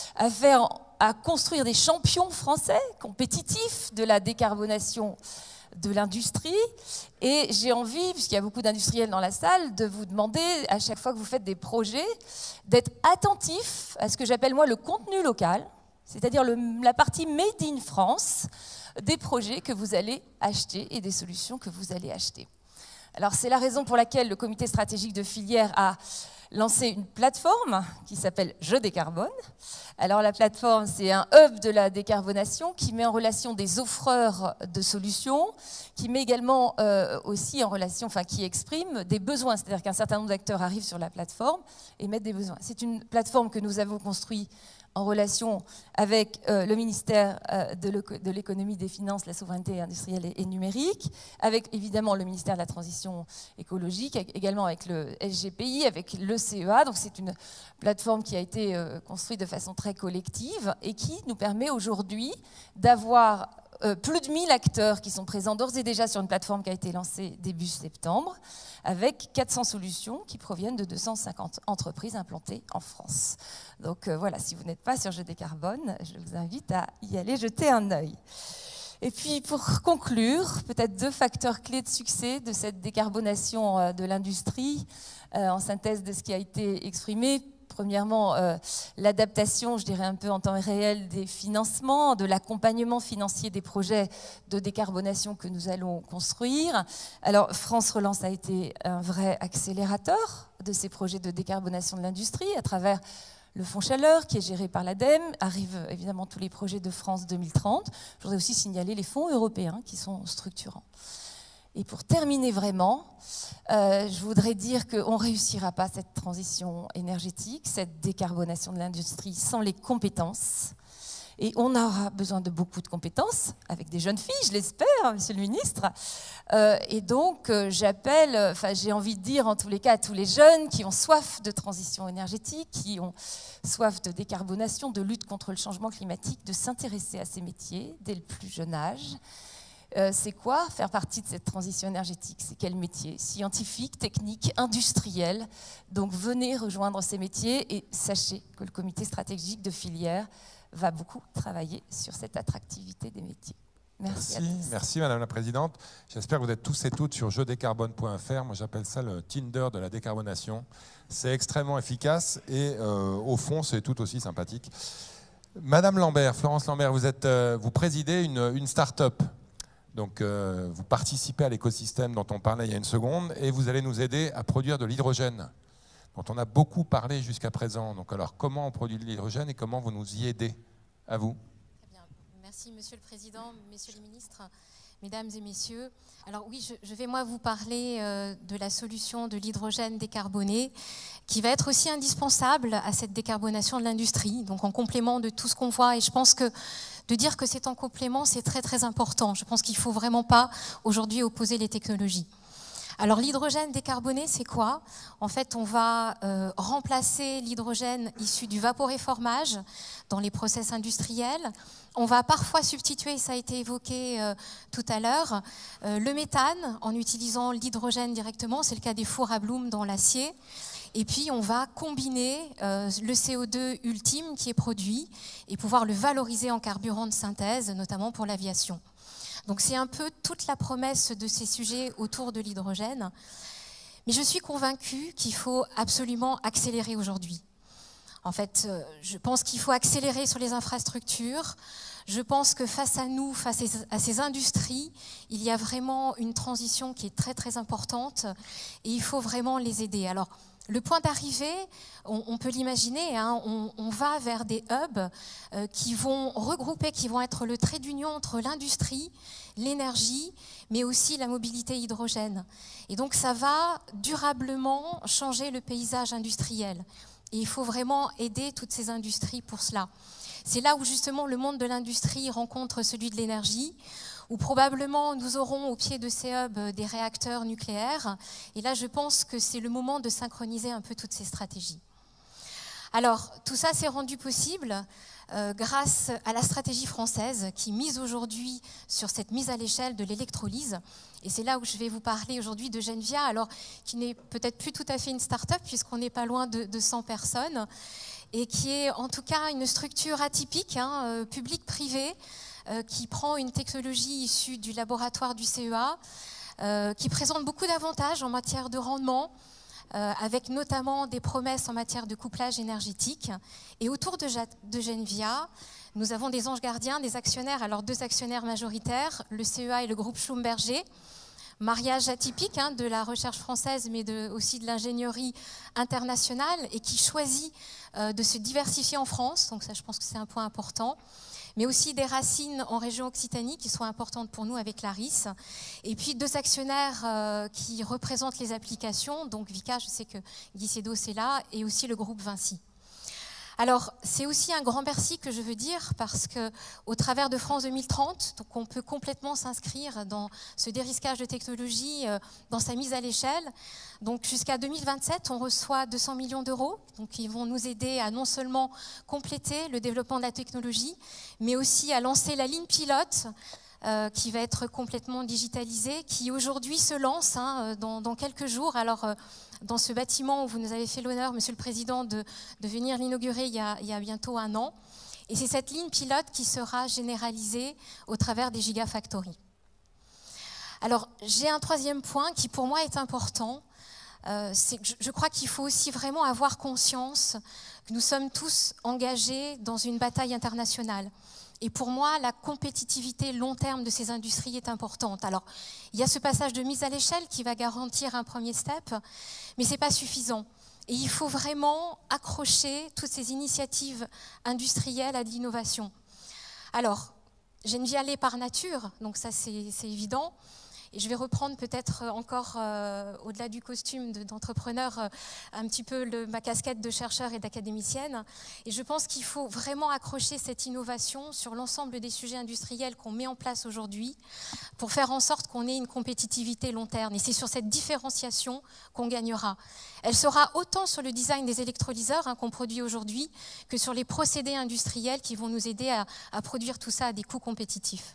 à construire des champions français compétitifs de la décarbonation de l'industrie. Et j'ai envie, puisqu'il y a beaucoup d'industriels dans la salle, de vous demander, à chaque fois que vous faites des projets, d'être attentif à ce que j'appelle moi le contenu local, c'est-à-dire la partie Made in France des projets que vous allez acheter et des solutions que vous allez acheter. Alors c'est la raison pour laquelle le comité stratégique de filière a lancé une plateforme qui s'appelle Je décarbone. Alors la plateforme, c'est un hub de la décarbonation qui met en relation des offreurs de solutions, qui met également aussi en relation, enfin qui exprime des besoins, c'est-à-dire qu'un certain nombre d'acteurs arrivent sur la plateforme et mettent des besoins. C'est une plateforme que nous avons construite en relation avec le ministère de l'économie, des finances, la souveraineté industrielle et numérique, avec évidemment le ministère de la transition écologique, également avec le SGPI, avec le CEA. Donc c'est une plateforme qui a été construite de façon très collective et qui nous permet aujourd'hui d'avoir plus de 1000 acteurs qui sont présents d'ores et déjà sur une plateforme qui a été lancée début septembre, avec 400 solutions qui proviennent de 250 entreprises implantées en France. Donc voilà, si vous n'êtes pas sur Je décarbone, je vous invite à y aller jeter un œil. Et puis pour conclure, peut-être 2 facteurs clés de succès de cette décarbonation de l'industrie, en synthèse de ce qui a été exprimé. Premièrement, l'adaptation, je dirais un peu en temps réel, des financements, de l'accompagnement financier des projets de décarbonation que nous allons construire. Alors, France Relance a été un vrai accélérateur de ces projets de décarbonation de l'industrie à travers le Fonds Chaleur, qui est géré par l'ADEME. Arrivent évidemment tous les projets de France 2030. Je voudrais aussi signaler les fonds européens qui sont structurants. Et pour terminer vraiment, je voudrais dire qu'on ne réussira pas cette transition énergétique, cette décarbonation de l'industrie sans les compétences. Et on aura besoin de beaucoup de compétences, avec des jeunes filles, je l'espère, Monsieur le Ministre. Et donc, j'ai envie de dire en tous les cas à tous les jeunes qui ont soif de transition énergétique, qui ont soif de décarbonation, de lutte contre le changement climatique, de s'intéresser à ces métiers dès le plus jeune âge. C'est quoi faire partie de cette transition énergétique? C'est quel métier? Scientifique, technique, industriel. Donc venez rejoindre ces métiers et sachez que le comité stratégique de filière va beaucoup travailler sur cette attractivité des métiers. Merci à tous. Merci Madame la Présidente. J'espère que vous êtes tous et toutes sur jedécarbone.fr. Moi j'appelle ça le Tinder de la décarbonation. C'est extrêmement efficace et au fond c'est tout aussi sympathique. Madame Lambert, Florence Lambert, vous présidez une start-up. Donc, vous participez à l'écosystème dont on parlait il y a une seconde et vous allez nous aider à produire de l'hydrogène, dont on a beaucoup parlé jusqu'à présent. Donc, alors, comment on produit de l'hydrogène et comment vous nous y aidez? À vous. Très bien. Merci, Monsieur le Président, Messieurs les ministres, Mesdames et Messieurs. Alors oui, je vais moi vous parler de la solution de l'hydrogène décarboné, qui va être aussi indispensable à cette décarbonation de l'industrie, donc en complément de tout ce qu'on voit. Et je pense que de dire que c'est en complément, c'est très très important. Je pense qu'il ne faut vraiment pas aujourd'hui opposer les technologies. Alors l'hydrogène décarboné, c'est quoi? En fait, on va remplacer l'hydrogène issu du vaporéformage dans les process industriels. On va parfois substituer, ça a été évoqué tout à l'heure, le méthane en utilisant l'hydrogène directement. C'est le cas des fours à Bloom dans l'acier. Et puis, on va combiner le CO2 ultime qui est produit et pouvoir le valoriser en carburant de synthèse, notamment pour l'aviation. Donc, c'est un peu toute la promesse de ces sujets autour de l'hydrogène. Mais je suis convaincue qu'il faut absolument accélérer aujourd'hui. En fait, je pense qu'il faut accélérer sur les infrastructures. Je pense que face à nous, face à ces industries, il y a vraiment une transition qui est très, très importante et il faut vraiment les aider. Alors, le point d'arrivée, on peut l'imaginer, hein, on va vers des hubs qui vont regrouper, qui vont être le trait d'union entre l'industrie, l'énergie, mais aussi la mobilité hydrogène. Et donc ça va durablement changer le paysage industriel. Et il faut vraiment aider toutes ces industries pour cela. C'est là où justement le monde de l'industrie rencontre celui de l'énergie, où probablement nous aurons au pied de ces hubs des réacteurs nucléaires. Et là, je pense que c'est le moment de synchroniser un peu toutes ces stratégies. Alors, tout ça s'est rendu possible grâce à la stratégie française qui mise aujourd'hui sur cette mise à l'échelle de l'électrolyse. Et c'est là où je vais vous parler aujourd'hui de Genvia, alors qui n'est peut-être plus tout à fait une start-up puisqu'on n'est pas loin de 100 personnes et qui est en tout cas une structure atypique, hein, publique-privée, qui prend une technologie issue du laboratoire du CEA, qui présente beaucoup d'avantages en matière de rendement, avec notamment des promesses en matière de couplage énergétique. Et autour de Genvia, nous avons des anges gardiens, des actionnaires, alors 2 actionnaires majoritaires, le CEA et le groupe Schlumberger. Mariage atypique, hein, de la recherche française, mais aussi de l'ingénierie internationale, et qui choisit de se diversifier en France, donc ça je pense que c'est un point important, mais aussi des racines en région Occitanie qui sont importantes pour nous avec l'ARIS, et puis 2 actionnaires qui représentent les applications, donc Vicat, je sais que Guy Sédos est là, et aussi le groupe Vinci. Alors, c'est aussi un grand merci que je veux dire parce qu'au travers de France 2030, donc on peut complètement s'inscrire dans ce dérisquage de technologie, dans sa mise à l'échelle. Donc, jusqu'à 2027, on reçoit 200 millions d'euros. Donc, ils vont nous aider à non seulement compléter le développement de la technologie, mais aussi à lancer la ligne pilote qui va être complètement digitalisée, qui aujourd'hui se lance hein, dans quelques jours. Alors, dans ce bâtiment où vous nous avez fait l'honneur, Monsieur le Président, de venir l'inaugurer il y a bientôt 1 an. Et c'est cette ligne pilote qui sera généralisée au travers des Gigafactories. Alors, j'ai un 3e point qui pour moi est important. C'est que je crois qu'il faut aussi vraiment avoir conscience que nous sommes tous engagés dans une bataille internationale. Et pour moi, la compétitivité long terme de ces industries est importante. Alors, il y a ce passage de mise à l'échelle qui va garantir un premier step, mais ce n'est pas suffisant. Et il faut vraiment accrocher toutes ces initiatives industrielles à de l'innovation. Alors, Genvia l'est par nature, donc ça c'est évident. Et je vais reprendre peut-être encore, au-delà du costume d'entrepreneur, un petit peu ma casquette de chercheur et d'académicienne. Et je pense qu'il faut vraiment accrocher cette innovation sur l'ensemble des sujets industriels qu'on met en place aujourd'hui pour faire en sorte qu'on ait une compétitivité long terme. Et c'est sur cette différenciation qu'on gagnera. Elle sera autant sur le design des électrolyseurs hein, qu'on produit aujourd'hui que sur les procédés industriels qui vont nous aider à produire tout ça à des coûts compétitifs.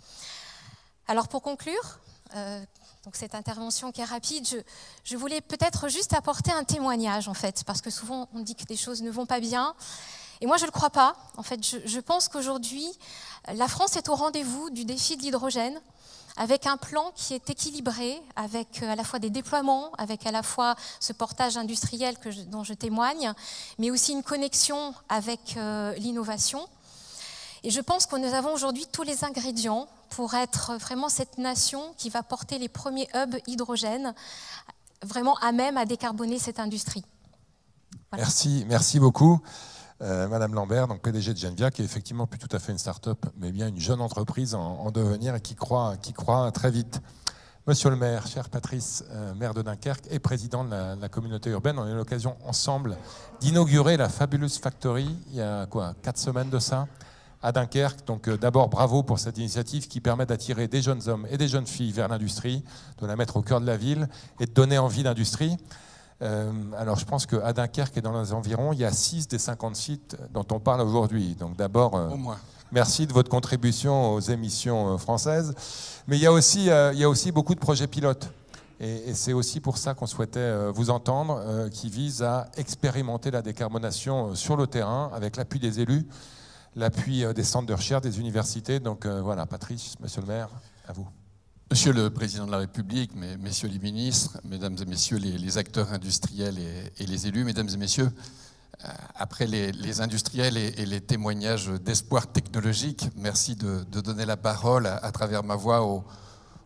Alors pour conclure, donc cette intervention qui est rapide, je voulais peut-être juste apporter un témoignage en fait, parce que souvent on dit que des choses ne vont pas bien, et moi je ne le crois pas. En fait, je pense qu'aujourd'hui, la France est au rendez-vous du défi de l'hydrogène, avec un plan qui est équilibré, avec à la fois des déploiements, avec à la fois ce portage industriel dont je témoigne, mais aussi une connexion avec l'innovation. Et je pense que nous avons aujourd'hui tous les ingrédients pour être vraiment cette nation qui va porter les premiers hubs hydrogène, vraiment à même à décarboner cette industrie. Voilà. Merci beaucoup. Madame Lambert, donc PDG de Genvia, qui est effectivement plus tout à fait une start-up, mais bien une jeune entreprise en devenir et qui croit très vite. Monsieur le maire, cher Patrice, maire de Dunkerque et président de la communauté urbaine, on a eu l'occasion ensemble d'inaugurer la Fabulous Factory il y a 4 semaines de ça, à Dunkerque. Donc d'abord, bravo pour cette initiative qui permet d'attirer des jeunes hommes et des jeunes filles vers l'industrie, de la mettre au cœur de la ville et de donner envie d'industrie. Alors je pense qu'à Dunkerque et dans les environs, il y a 6 des 50 sites dont on parle aujourd'hui. Donc d'abord, merci de votre contribution aux émissions françaises. Mais il y a aussi beaucoup de projets pilotes. Et c'est aussi pour ça qu'on souhaitait vous entendre, qui visent à expérimenter la décarbonation sur le terrain avec l'appui des élus, l'appui des centres de recherche, des universités. Donc voilà, Patrice, monsieur le maire, à vous. Monsieur le Président de la République, messieurs les ministres, mesdames et messieurs les acteurs industriels et les élus, mesdames et messieurs, après les industriels et les témoignages d'espoir technologique, merci de donner la parole à travers ma voix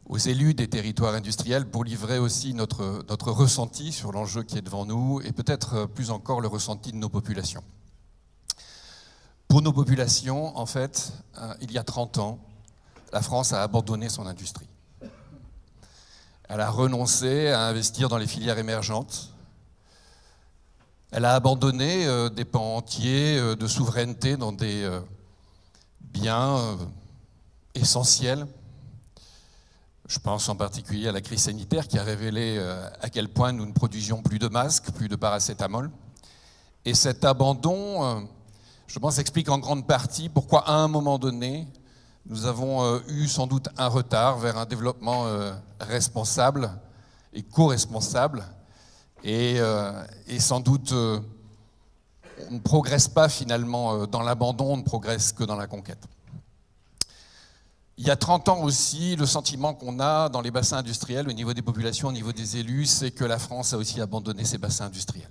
aux élus des territoires industriels pour livrer aussi notre ressenti sur l'enjeu qui est devant nous et peut-être plus encore le ressenti de nos populations. Pour nos populations, en fait, il y a 30 ans, la France a abandonné son industrie. Elle a renoncé à investir dans les filières émergentes. Elle a abandonné des pans entiers de souveraineté dans des biens essentiels. Je pense en particulier à la crise sanitaire qui a révélé à quel point nous ne produisions plus de masques, plus de paracétamol. Et cet abandon, je pense, explique en grande partie pourquoi, à un moment donné, nous avons eu sans doute un retard vers un développement responsable et co-responsable. Et sans doute, on ne progresse pas finalement dans l'abandon, on ne progresse que dans la conquête. Il y a 30 ans aussi, le sentiment qu'on a dans les bassins industriels, au niveau des populations, au niveau des élus, c'est que la France a aussi abandonné ses bassins industriels.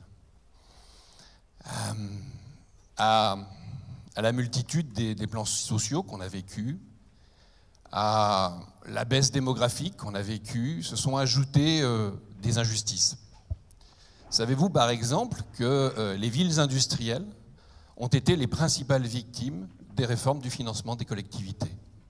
À la multitude des plans sociaux qu'on a vécus, à la baisse démographique qu'on a vécue, se sont ajoutées des injustices. Savez-vous par exemple que les villes industrielles ont été les principales victimes des réformes du financement des collectivités?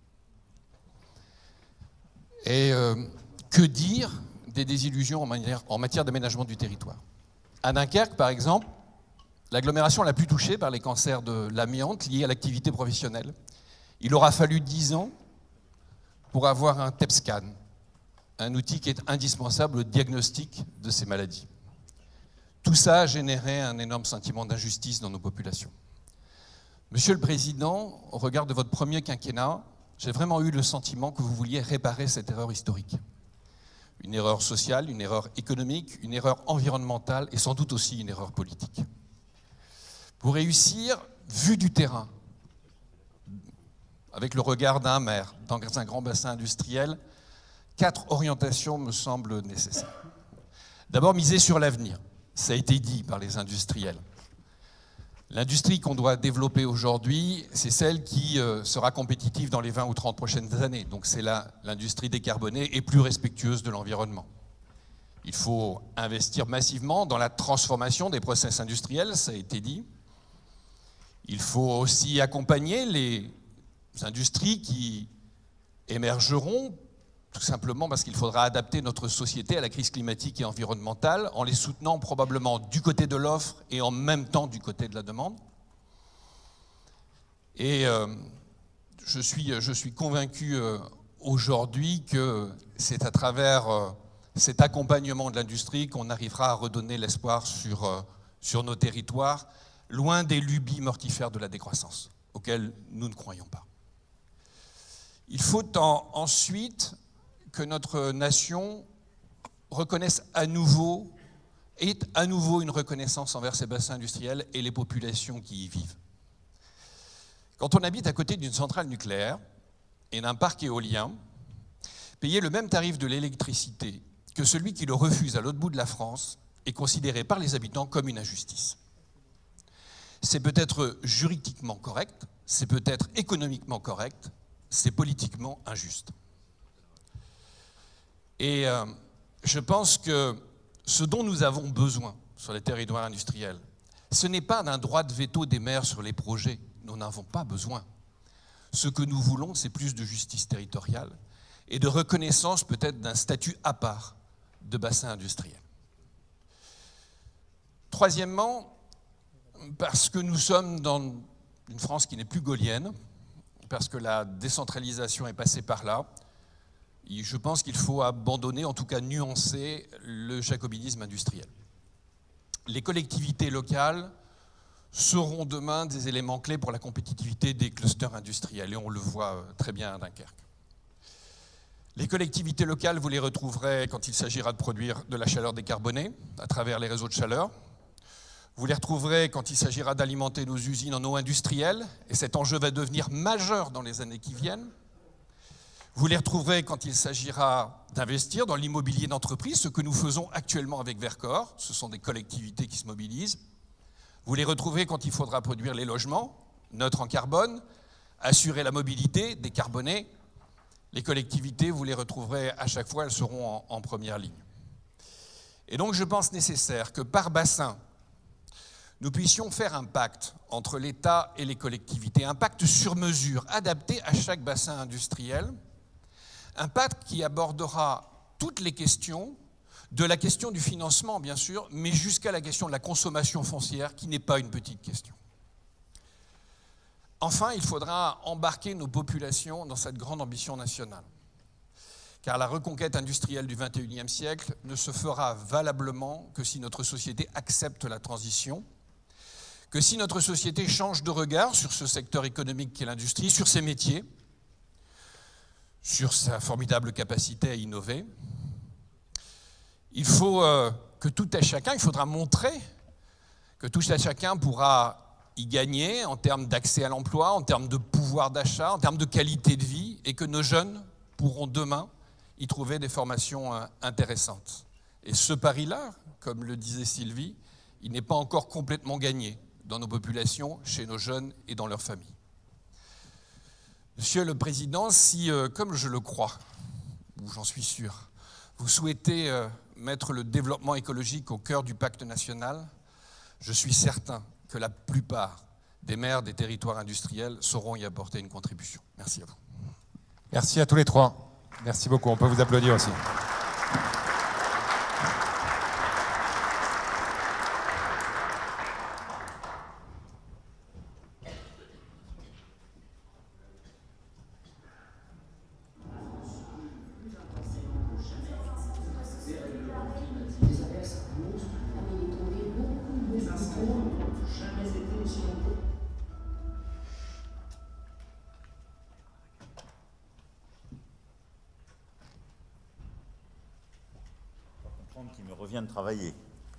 Et que dire des désillusions en matière d'aménagement du territoire? À Dunkerque, par exemple, l'agglomération la plus touchée par les cancers de l'amiante liés à l'activité professionnelle. Il aura fallu 10 ans pour avoir un TEP-scan, un outil qui est indispensable au diagnostic de ces maladies. Tout ça a généré un énorme sentiment d'injustice dans nos populations. Monsieur le Président, au regard de votre premier quinquennat, j'ai vraiment eu le sentiment que vous vouliez réparer cette erreur historique. Une erreur sociale, une erreur économique, une erreur environnementale et sans doute aussi une erreur politique. Pour réussir, vu du terrain, avec le regard d'un maire dans un grand bassin industriel, 4 orientations me semblent nécessaires. D'abord, miser sur l'avenir. Ça a été dit par les industriels. L'industrie qu'on doit développer aujourd'hui, c'est celle qui sera compétitive dans les 20 ou 30 prochaines années. Donc c'est l'industrie décarbonée et plus respectueuse de l'environnement. Il faut investir massivement dans la transformation des process industriels, ça a été dit. Il faut aussi accompagner les industries qui émergeront, tout simplement parce qu'il faudra adapter notre société à la crise climatique et environnementale en les soutenant probablement du côté de l'offre et en même temps du côté de la demande. Et je suis convaincu aujourd'hui que c'est à travers cet accompagnement de l'industrie qu'on arrivera à redonner l'espoir sur nos territoires, loin des lubies mortifères de la décroissance, auxquelles nous ne croyons pas. Il faut ensuite que notre nation reconnaisse à nouveau une reconnaissance envers ces bassins industriels et les populations qui y vivent. Quand on habite à côté d'une centrale nucléaire et d'un parc éolien, payer le même tarif de l'électricité que celui qui le refuse à l'autre bout de la France est considéré par les habitants comme une injustice. C'est peut-être juridiquement correct, c'est peut-être économiquement correct, c'est politiquement injuste. Et je pense que ce dont nous avons besoin sur les territoires industriels, ce n'est pas d'un droit de veto des maires sur les projets. Nous n'en avons pas besoin. Ce que nous voulons, c'est plus de justice territoriale et de reconnaissance peut-être d'un statut à part de bassin industriel. Troisièmement, parce que nous sommes dans une France qui n'est plus gaullienne, parce que la décentralisation est passée par là, je pense qu'il faut abandonner, en tout cas nuancer, le jacobinisme industriel. Les collectivités locales seront demain des éléments clés pour la compétitivité des clusters industriels, et on le voit très bien à Dunkerque. Les collectivités locales, vous les retrouverez quand il s'agira de produire de la chaleur décarbonée à travers les réseaux de chaleur. Vous les retrouverez quand il s'agira d'alimenter nos usines en eau industrielle, et cet enjeu va devenir majeur dans les années qui viennent. Vous les retrouverez quand il s'agira d'investir dans l'immobilier d'entreprise, ce que nous faisons actuellement avec Vercors. Ce sont des collectivités qui se mobilisent. Vous les retrouverez quand il faudra produire les logements, neutres en carbone, assurer la mobilité, décarboner. Les collectivités, vous les retrouverez à chaque fois, elles seront en première ligne. Et donc je pense nécessaire que par bassin, nous puissions faire un pacte entre l'État et les collectivités, un pacte sur mesure, adapté à chaque bassin industriel, un pacte qui abordera toutes les questions, de la question du financement bien sûr, mais jusqu'à la question de la consommation foncière, qui n'est pas une petite question. Enfin, il faudra embarquer nos populations dans cette grande ambition nationale. Car la reconquête industrielle du XXIe siècle ne se fera valablement que si notre société accepte la transition, que si notre société change de regard sur ce secteur économique qu'est l'industrie, sur ses métiers, sur sa formidable capacité à innover. Il faut que tout à chacun, il faudra montrer que tout à chacun pourra y gagner en termes d'accès à l'emploi, en termes de pouvoir d'achat, en termes de qualité de vie, et que nos jeunes pourront demain y trouver des formations intéressantes. Et ce pari-là, comme le disait Sylvie, il n'est pas encore complètement gagné dans nos populations, chez nos jeunes et dans leurs familles. Monsieur le Président, si, comme je le crois, ou j'en suis sûr, vous souhaitez mettre le développement écologique au cœur du pacte national, je suis certain que la plupart des maires des territoires industriels sauront y apporter une contribution. Merci à vous. Merci à tous les trois. Merci beaucoup. On peut vous applaudir aussi. Qui me revient de travailler.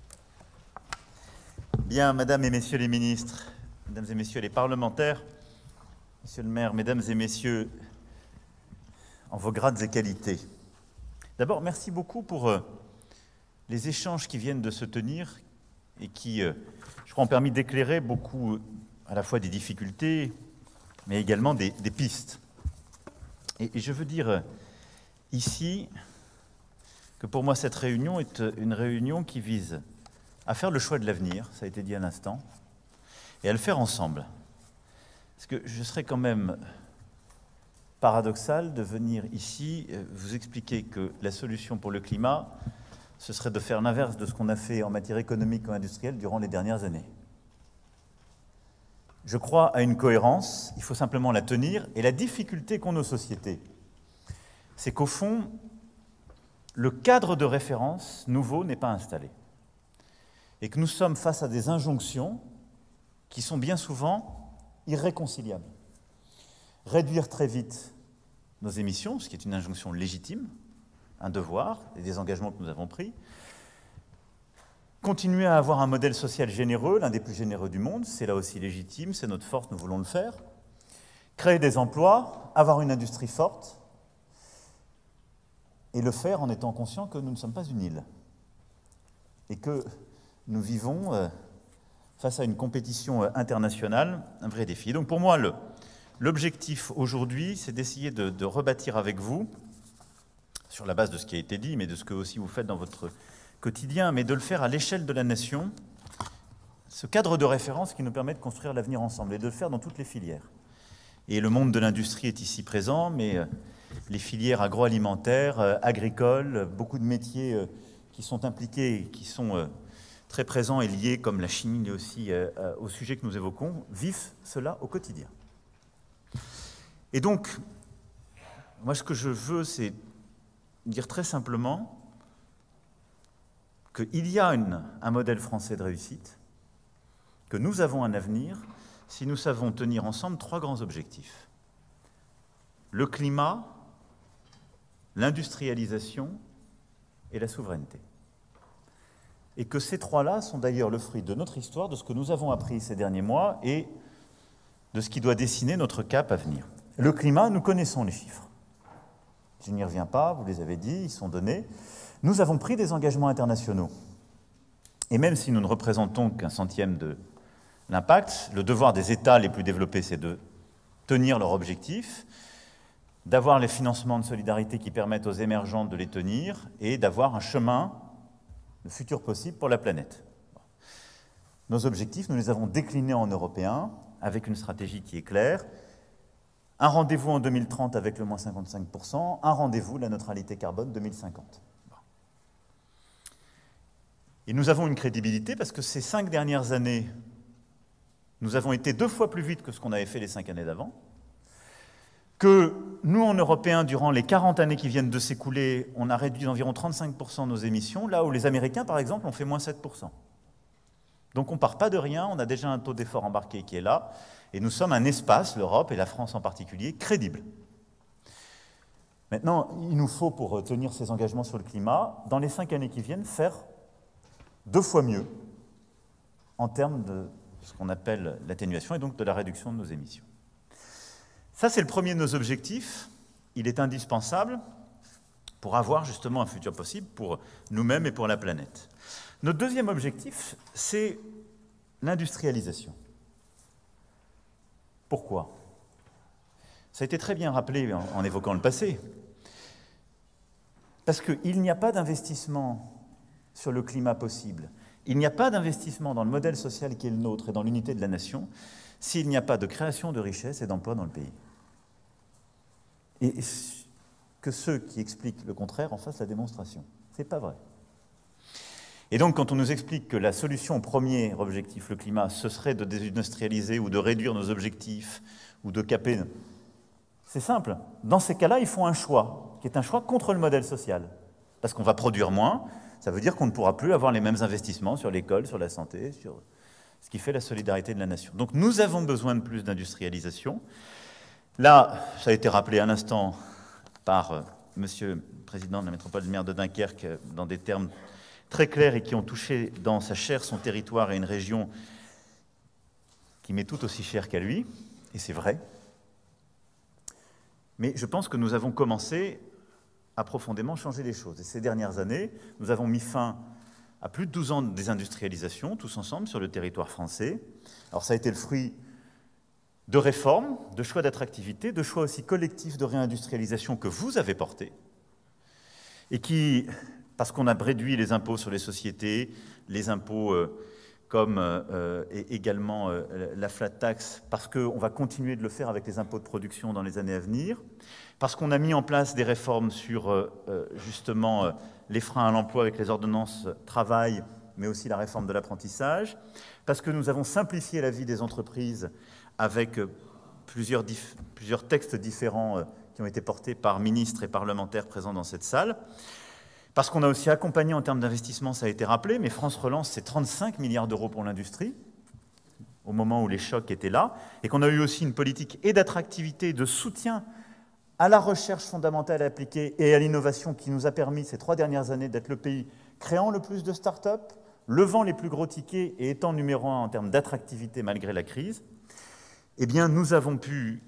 Bien, Mesdames et Messieurs les ministres, Mesdames et Messieurs les parlementaires, Monsieur le maire, Mesdames et Messieurs, en vos grades et qualités. D'abord, merci beaucoup pour les échanges qui viennent de se tenir et qui, je crois, ont permis d'éclairer beaucoup à la fois des difficultés, mais également des pistes. Et je veux dire ici que pour moi, cette réunion est une réunion qui vise à faire le choix de l'avenir, ça a été dit à l'instant, et à le faire ensemble. Parce que je serais quand même paradoxal de venir ici vous expliquer que la solution pour le climat, ce serait de faire l'inverse de ce qu'on a fait en matière économique ou industrielle durant les dernières années. Je crois à une cohérence, il faut simplement la tenir, et la difficulté qu'ont nos sociétés, c'est qu'au fond, le cadre de référence nouveau n'est pas installé. Et que nous sommes face à des injonctions qui sont bien souvent irréconciliables. Réduire très vite nos émissions, ce qui est une injonction légitime, un devoir et des engagements que nous avons pris. Continuer à avoir un modèle social généreux, l'un des plus généreux du monde, c'est là aussi légitime, c'est notre force, nous voulons le faire. Créer des emplois, avoir une industrie forte, et le faire en étant conscient que nous ne sommes pas une île et que nous vivons face à une compétition internationale, un vrai défi. Donc pour moi, l'objectif aujourd'hui, c'est d'essayer de rebâtir avec vous, sur la base de ce qui a été dit, mais de ce que aussi vous faites dans votre quotidien, mais de le faire à l'échelle de la nation, ce cadre de référence qui nous permet de construire l'avenir ensemble et de le faire dans toutes les filières. Et le monde de l'industrie est ici présent, mais les filières agroalimentaires, agricoles, beaucoup de métiers qui sont impliqués, qui sont très présents et liés, comme la chimie, mais aussi au sujet que nous évoquons, vivent cela au quotidien. Et donc, moi, ce que je veux, c'est dire très simplement qu'il y a un modèle français de réussite, que nous avons un avenir si nous savons tenir ensemble 3 grands objectifs. Le climat, l'industrialisation et la souveraineté. Et que ces 3-là sont d'ailleurs le fruit de notre histoire, de ce que nous avons appris ces derniers mois et de ce qui doit dessiner notre cap à venir. Le climat, nous connaissons les chiffres. Je n'y reviens pas, vous les avez dit, ils sont donnés. Nous avons pris des engagements internationaux. Et même si nous ne représentons qu'un centième de l'impact, le devoir des États les plus développés, c'est de tenir leurs objectifs. d'avoir les financements de solidarité qui permettent aux émergents de les tenir et d'avoir un chemin, le futur possible pour la planète. Nos objectifs, nous les avons déclinés en européens avec une stratégie qui est claire. Un rendez-vous en 2030 avec le moins 55%, un rendez-vous, la neutralité carbone 2050. Et nous avons une crédibilité parce que ces 5 dernières années, nous avons été 2 fois plus vite que ce qu'on avait fait les 5 années d'avant, que nous, en Européens, durant les 40 années qui viennent de s'écouler, on a réduit d'environ 35% nos émissions, là où les Américains, par exemple, ont fait moins 7%. Donc on ne part pas de rien, on a déjà un taux d'effort embarqué qui est là, et nous sommes un espace, l'Europe et la France en particulier, crédible. Maintenant, il nous faut, pour tenir ces engagements sur le climat, dans les 5 années qui viennent, faire 2 fois mieux en termes de ce qu'on appelle l'atténuation et donc de la réduction de nos émissions. Ça, c'est le premier de nos objectifs. Il est indispensable pour avoir justement un futur possible pour nous-mêmes et pour la planète. Notre deuxième objectif, c'est l'industrialisation. Pourquoi? Ça a été très bien rappelé en évoquant le passé. Parce qu'il n'y a pas d'investissement sur le climat possible. Il n'y a pas d'investissement dans le modèle social qui est le nôtre et dans l'unité de la nation s'il n'y a pas de création de richesses et d'emplois dans le pays. Et que ceux qui expliquent le contraire en fassent la démonstration. Ce n'est pas vrai. Et donc, quand on nous explique que la solution au premier objectif, le climat, ce serait de désindustrialiser ou de réduire nos objectifs ou de caper, c'est simple. Dans ces cas-là, ils font un choix, qui est un choix contre le modèle social. Parce qu'on va produire moins, ça veut dire qu'on ne pourra plus avoir les mêmes investissements sur l'école, sur la santé, sur ce qui fait la solidarité de la nation. Donc nous avons besoin de plus d'industrialisation. Là, ça a été rappelé à l'instant par Monsieur le Président de la métropole de maire de Dunkerque dans des termes très clairs et qui ont touché dans sa chair son territoire et une région qui m'est tout aussi chère qu'à lui, et c'est vrai. Mais je pense que nous avons commencé à profondément changer les choses. Et ces dernières années, nous avons mis fin à plus de 12 ans de désindustrialisation, tous ensemble, sur le territoire français. Alors ça a été le fruit de réformes, de choix d'attractivité, de choix aussi collectifs de réindustrialisation que vous avez portés, et qui, parce qu'on a réduit les impôts sur les sociétés, les impôts comme et également la flat tax, parce qu'on va continuer de le faire avec les impôts de production dans les années à venir, parce qu'on a mis en place des réformes sur justement les freins à l'emploi avec les ordonnances travail, mais aussi la réforme de l'apprentissage, parce que nous avons simplifié la vie des entreprises avec plusieurs textes différents qui ont été portés par ministres et parlementaires présents dans cette salle, parce qu'on a aussi accompagné en termes d'investissement, ça a été rappelé, mais France Relance, c'est 35 milliards d'euros pour l'industrie, au moment où les chocs étaient là, et qu'on a eu aussi une politique et d'attractivité, de soutien à la recherche fondamentale appliquée et à l'innovation qui nous a permis ces 3 dernières années d'être le pays créant le plus de start-up, levant les plus gros tickets et étant numéro 1 en termes d'attractivité malgré la crise. Eh bien, nous avons pu,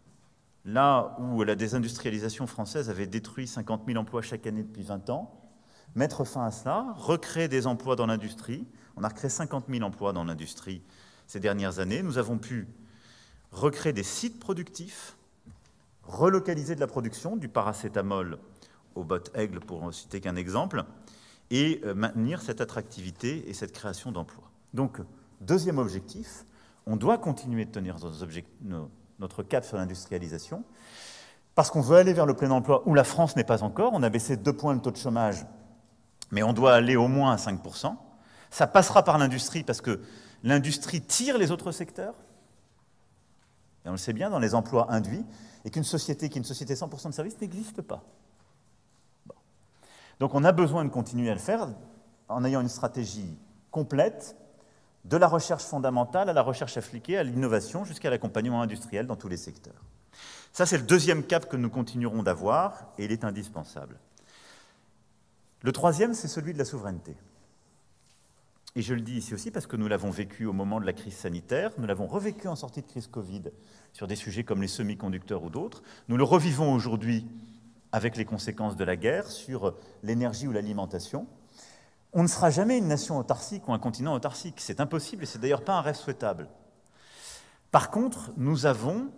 là où la désindustrialisation française avait détruit 50 000 emplois chaque année depuis 20 ans, mettre fin à cela, recréer des emplois dans l'industrie. On a recréé 50 000 emplois dans l'industrie ces dernières années. Nous avons pu recréer des sites productifs, relocaliser de la production, du paracétamol au botte-aigle, pour ne citer qu'un exemple, et maintenir cette attractivité et cette création d'emplois. Donc, deuxième objectif, on doit continuer de tenir notre cap sur l'industrialisation, parce qu'on veut aller vers le plein emploi où la France n'est pas encore. On a baissé de 2 points le taux de chômage, mais on doit aller au moins à 5%. Ça passera par l'industrie, parce que l'industrie tire les autres secteurs. Et on le sait bien, dans les emplois induits, et qu'une société qui est une société 100% de services n'existe pas. Bon. Donc on a besoin de continuer à le faire en ayant une stratégie complète, de la recherche fondamentale à la recherche appliquée, à l'innovation, jusqu'à l'accompagnement industriel dans tous les secteurs. Ça, c'est le deuxième cap que nous continuerons d'avoir, et il est indispensable. Le troisième, c'est celui de la souveraineté. Et je le dis ici aussi parce que nous l'avons vécu au moment de la crise sanitaire, nous l'avons revécu en sortie de crise Covid sur des sujets comme les semi-conducteurs ou d'autres. Nous le revivons aujourd'hui avec les conséquences de la guerre sur l'énergie ou l'alimentation. On ne sera jamais une nation autarcique ou un continent autarcique. C'est impossible et c'est d'ailleurs pas un rêve souhaitable. Par contre, nous avons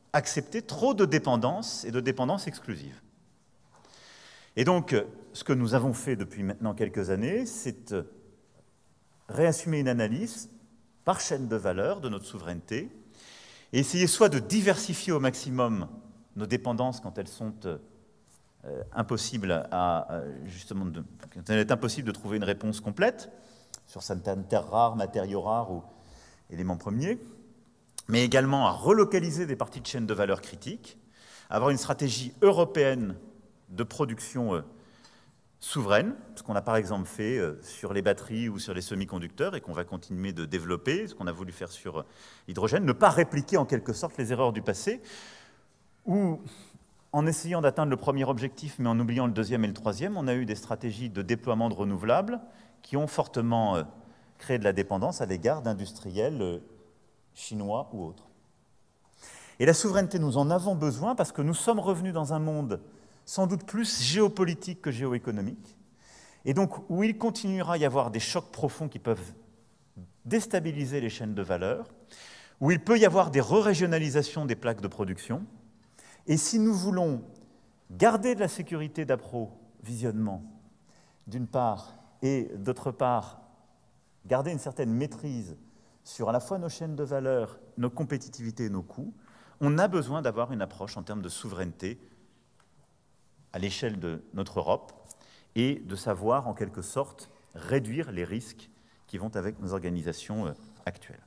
accepter trop de dépendance et de dépendance exclusive. Et donc, ce que nous avons fait depuis maintenant quelques années, c'est réassumer une analyse par chaîne de valeur de notre souveraineté et essayer soit de diversifier au maximum nos dépendances quand elles sont impossibles quand il est impossible de trouver une réponse complète sur certaines terres rares, matériaux rares ou éléments premiers, mais également à relocaliser des parties de chaîne de valeur critiques, avoir une stratégie européenne de production souveraine, ce qu'on a par exemple fait sur les batteries ou sur les semi-conducteurs et qu'on va continuer de développer, ce qu'on a voulu faire sur l'hydrogène, ne pas répliquer en quelque sorte les erreurs du passé, où en essayant d'atteindre le premier objectif mais en oubliant le deuxième et le troisième, on a eu des stratégies de déploiement de renouvelables qui ont fortement créé de la dépendance à l'égard d'industriels chinois ou autres. Et la souveraineté, nous en avons besoin parce que nous sommes revenus dans un monde sans doute plus géopolitique que géoéconomique, et donc où il continuera à y avoir des chocs profonds qui peuvent déstabiliser les chaînes de valeur, où il peut y avoir des re-régionalisations des plaques de production, et si nous voulons garder de la sécurité d'approvisionnement, d'une part, et d'autre part, garder une certaine maîtrise sur à la fois nos chaînes de valeur, nos compétitivités et nos coûts, on a besoin d'avoir une approche en termes de souveraineté à l'échelle de notre Europe et de savoir, en quelque sorte, réduire les risques qui vont avec nos organisations actuelles.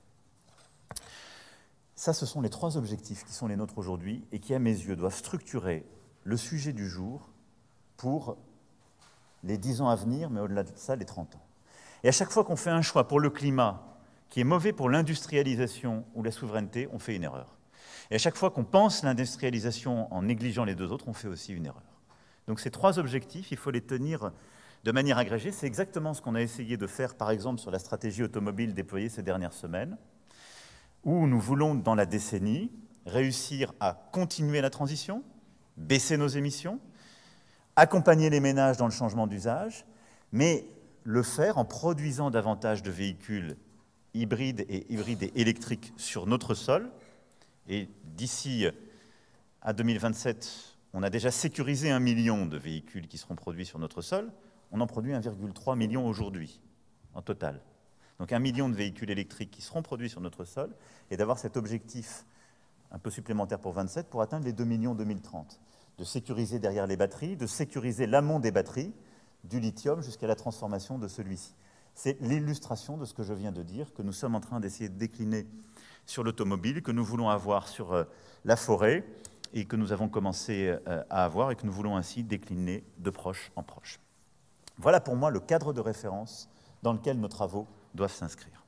Ça, ce sont les trois objectifs qui sont les nôtres aujourd'hui et qui, à mes yeux, doivent structurer le sujet du jour pour les 10 ans à venir, mais au-delà de ça, les 30 ans. Et à chaque fois qu'on fait un choix pour le climat qui est mauvais pour l'industrialisation ou la souveraineté, on fait une erreur. Et à chaque fois qu'on pense l'industrialisation en négligeant les deux autres, on fait aussi une erreur. Donc ces trois objectifs, il faut les tenir de manière agrégée. C'est exactement ce qu'on a essayé de faire, par exemple, sur la stratégie automobile déployée ces dernières semaines, où nous voulons, dans la décennie, réussir à continuer la transition, baisser nos émissions, accompagner les ménages dans le changement d'usage, mais le faire en produisant davantage de véhicules hybrides et électriques sur notre sol. Et d'ici à 2027, on a déjà sécurisé 1 million de véhicules qui seront produits sur notre sol. On en produit 1,3 million aujourd'hui, en total. Donc 1 million de véhicules électriques qui seront produits sur notre sol, et d'avoir cet objectif un peu supplémentaire pour 27 pour atteindre les 2 millions 2030. De sécuriser derrière les batteries, de sécuriser l'amont des batteries, du lithium jusqu'à la transformation de celui-ci. C'est l'illustration de ce que je viens de dire, que nous sommes en train d'essayer de décliner sur l'automobile, que nous voulons avoir sur la forêt, et que nous avons commencé à avoir, et que nous voulons ainsi décliner de proche en proche. Voilà pour moi le cadre de référence dans lequel nos travaux doivent s'inscrire.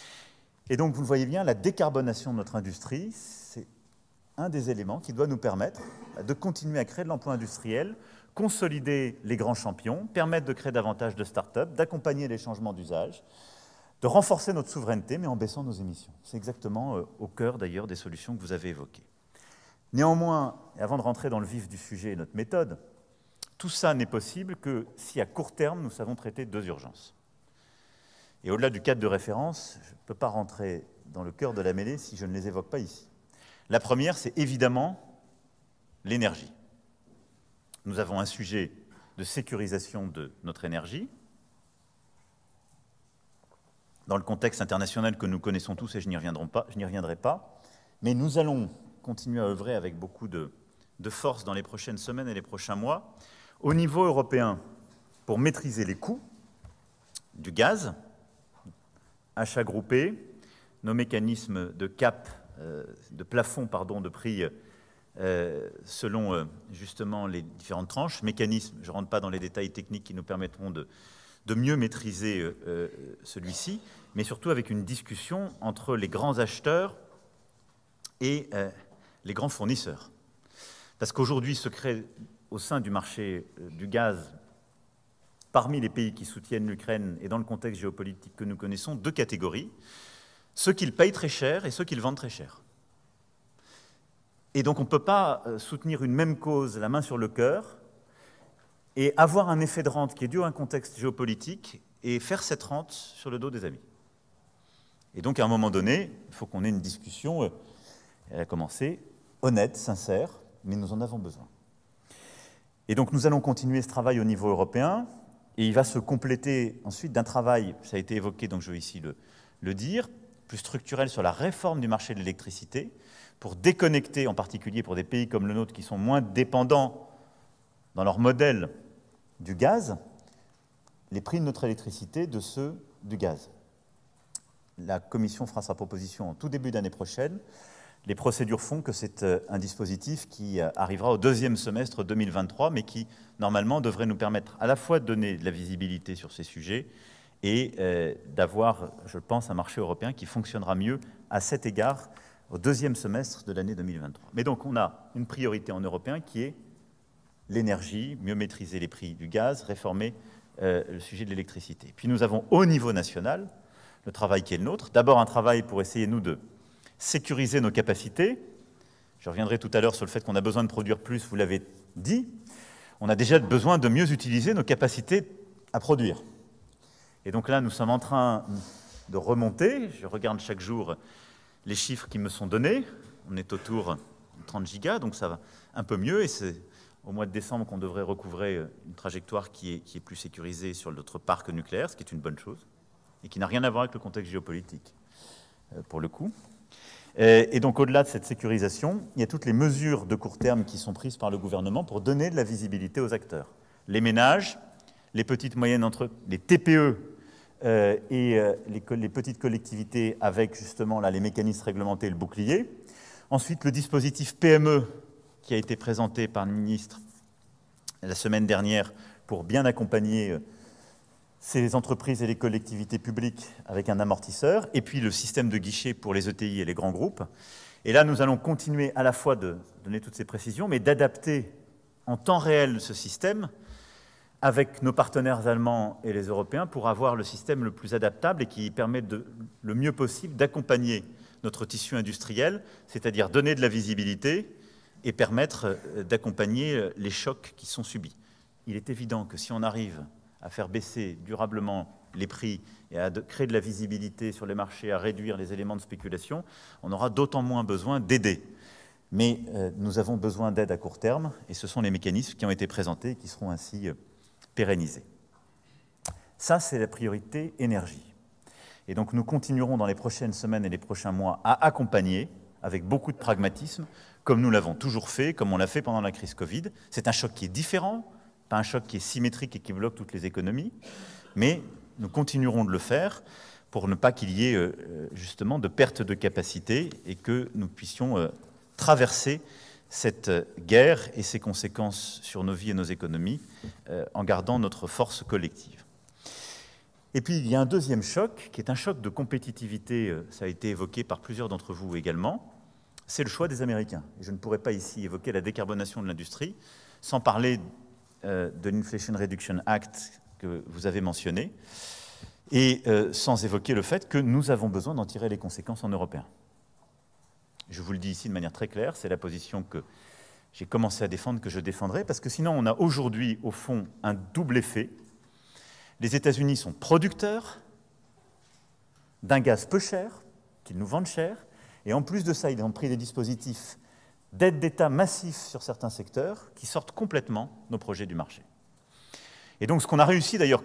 Et donc, vous le voyez bien, la décarbonation de notre industrie, c'est un des éléments qui doit nous permettre de continuer à créer de l'emploi industriel, consolider les grands champions, permettre de créer davantage de start-up, d'accompagner les changements d'usage, de renforcer notre souveraineté, mais en baissant nos émissions. C'est exactement au cœur, d'ailleurs, des solutions que vous avez évoquées. Néanmoins, et avant de rentrer dans le vif du sujet et notre méthode, tout ça n'est possible que si, à court terme, nous savons traiter deux urgences. Et au-delà du cadre de référence, je ne peux pas rentrer dans le cœur de la mêlée si je ne les évoque pas ici. La première, c'est évidemment l'énergie. Nous avons un sujet de sécurisation de notre énergie, dans le contexte international que nous connaissons tous, et je n'y reviendrai pas, mais nous allons continuer à œuvrer avec beaucoup de force dans les prochaines semaines et les prochains mois, au niveau européen, pour maîtriser les coûts du gaz, achats groupés, nos mécanismes de cap, de plafond, de prix selon justement les différentes tranches, mécanismes, je ne rentre pas dans les détails techniques qui nous permettront de mieux maîtriser celui-ci, mais surtout avec une discussion entre les grands acheteurs et les grands fournisseurs. Parce qu'aujourd'hui se crée au sein du marché du gaz, parmi les pays qui soutiennent l'Ukraine et dans le contexte géopolitique que nous connaissons, deux catégories, ceux qui le payent très cher et ceux qui le vendent très cher. Et donc on ne peut pas soutenir une même cause la main sur le cœur et avoir un effet de rente qui est dû à un contexte géopolitique et faire cette rente sur le dos des amis. Et donc à un moment donné, il faut qu'on ait une discussion, elle a commencé, honnête, sincère, mais nous en avons besoin. Et donc nous allons continuer ce travail au niveau européen, et il va se compléter ensuite d'un travail, ça a été évoqué, donc je vais ici le dire, plus structurel sur la réforme du marché de l'électricité, pour déconnecter, en particulier pour des pays comme le nôtre qui sont moins dépendants dans leur modèle du gaz, les prix de notre électricité de ceux du gaz. La Commission fera sa proposition en tout début d'année prochaine. Les procédures font que c'est un dispositif qui arrivera au deuxième semestre 2023, mais qui, normalement, devrait nous permettre à la fois de donner de la visibilité sur ces sujets et d'avoir, je pense, un marché européen qui fonctionnera mieux à cet égard au deuxième semestre de l'année 2023. Mais donc, on a une priorité en européen qui est l'énergie, mieux maîtriser les prix du gaz, réformer le sujet de l'électricité. Puis nous avons au niveau national le travail qui est le nôtre. D'abord un travail pour essayer, nous, de sécuriser nos capacités. Je reviendrai tout à l'heure sur le fait qu'on a besoin de produire plus, vous l'avez dit. On a déjà besoin de mieux utiliser nos capacités à produire. Et donc là, nous sommes en train de remonter. Je regarde chaque jour les chiffres qui me sont donnés. On est autour de 30 gigas, donc ça va un peu mieux. Et c'est au mois de décembre qu'on devrait recouvrer une trajectoire qui est plus sécurisée sur notre parc nucléaire, ce qui est une bonne chose, et qui n'a rien à voir avec le contexte géopolitique, pour le coup. Et donc, au-delà de cette sécurisation, il y a toutes les mesures de court terme qui sont prises par le gouvernement pour donner de la visibilité aux acteurs. Les ménages, les petites moyennes les TPE et les petites collectivités avec justement là, les mécanismes réglementés et le bouclier. Ensuite, le dispositif PME qui a été présenté par le ministre la semaine dernière pour bien accompagner ces entreprises et les collectivités publiques avec un amortisseur, et puis le système de guichet pour les ETI et les grands groupes. Et là, nous allons continuer à la fois de donner toutes ces précisions, mais d'adapter en temps réel ce système avec nos partenaires allemands et les Européens pour avoir le système le plus adaptable et qui permet le mieux possible d'accompagner notre tissu industriel, c'est-à-dire donner de la visibilité et permettre d'accompagner les chocs qui sont subis. Il est évident que si on arrive à faire baisser durablement les prix et à créer de la visibilité sur les marchés, à réduire les éléments de spéculation, on aura d'autant moins besoin d'aider. Mais nous avons besoin d'aide à court terme, et ce sont les mécanismes qui ont été présentés et qui seront ainsi pérennisés. Ça, c'est la priorité énergie. Et donc nous continuerons dans les prochaines semaines et les prochains mois à accompagner, avec beaucoup de pragmatisme, comme nous l'avons toujours fait, comme on l'a fait pendant la crise Covid. C'est un choc qui est différent, pas un choc qui est symétrique et qui bloque toutes les économies, mais nous continuerons de le faire pour ne pas qu'il y ait justement de perte de capacité et que nous puissions traverser cette guerre et ses conséquences sur nos vies et nos économies en gardant notre force collective. Et puis il y a un deuxième choc qui est un choc de compétitivité, ça a été évoqué par plusieurs d'entre vous également, c'est le choix des Américains. Et je ne pourrais pas ici évoquer la décarbonation de l'industrie sans parler de l'Inflation Reduction Act que vous avez mentionné, et sans évoquer le fait que nous avons besoin d'en tirer les conséquences en Européens. Je vous le dis ici de manière très claire, c'est la position que j'ai commencé à défendre, que je défendrai, parce que sinon on a aujourd'hui, au fond, un double effet. Les États-Unis sont producteurs d'un gaz peu cher, qu'ils nous vendent cher, et en plus de ça, ils ont pris des dispositifs d'aide d'État massifs sur certains secteurs qui sortent complètement nos projets du marché. Et donc ce qu'on a réussi d'ailleurs,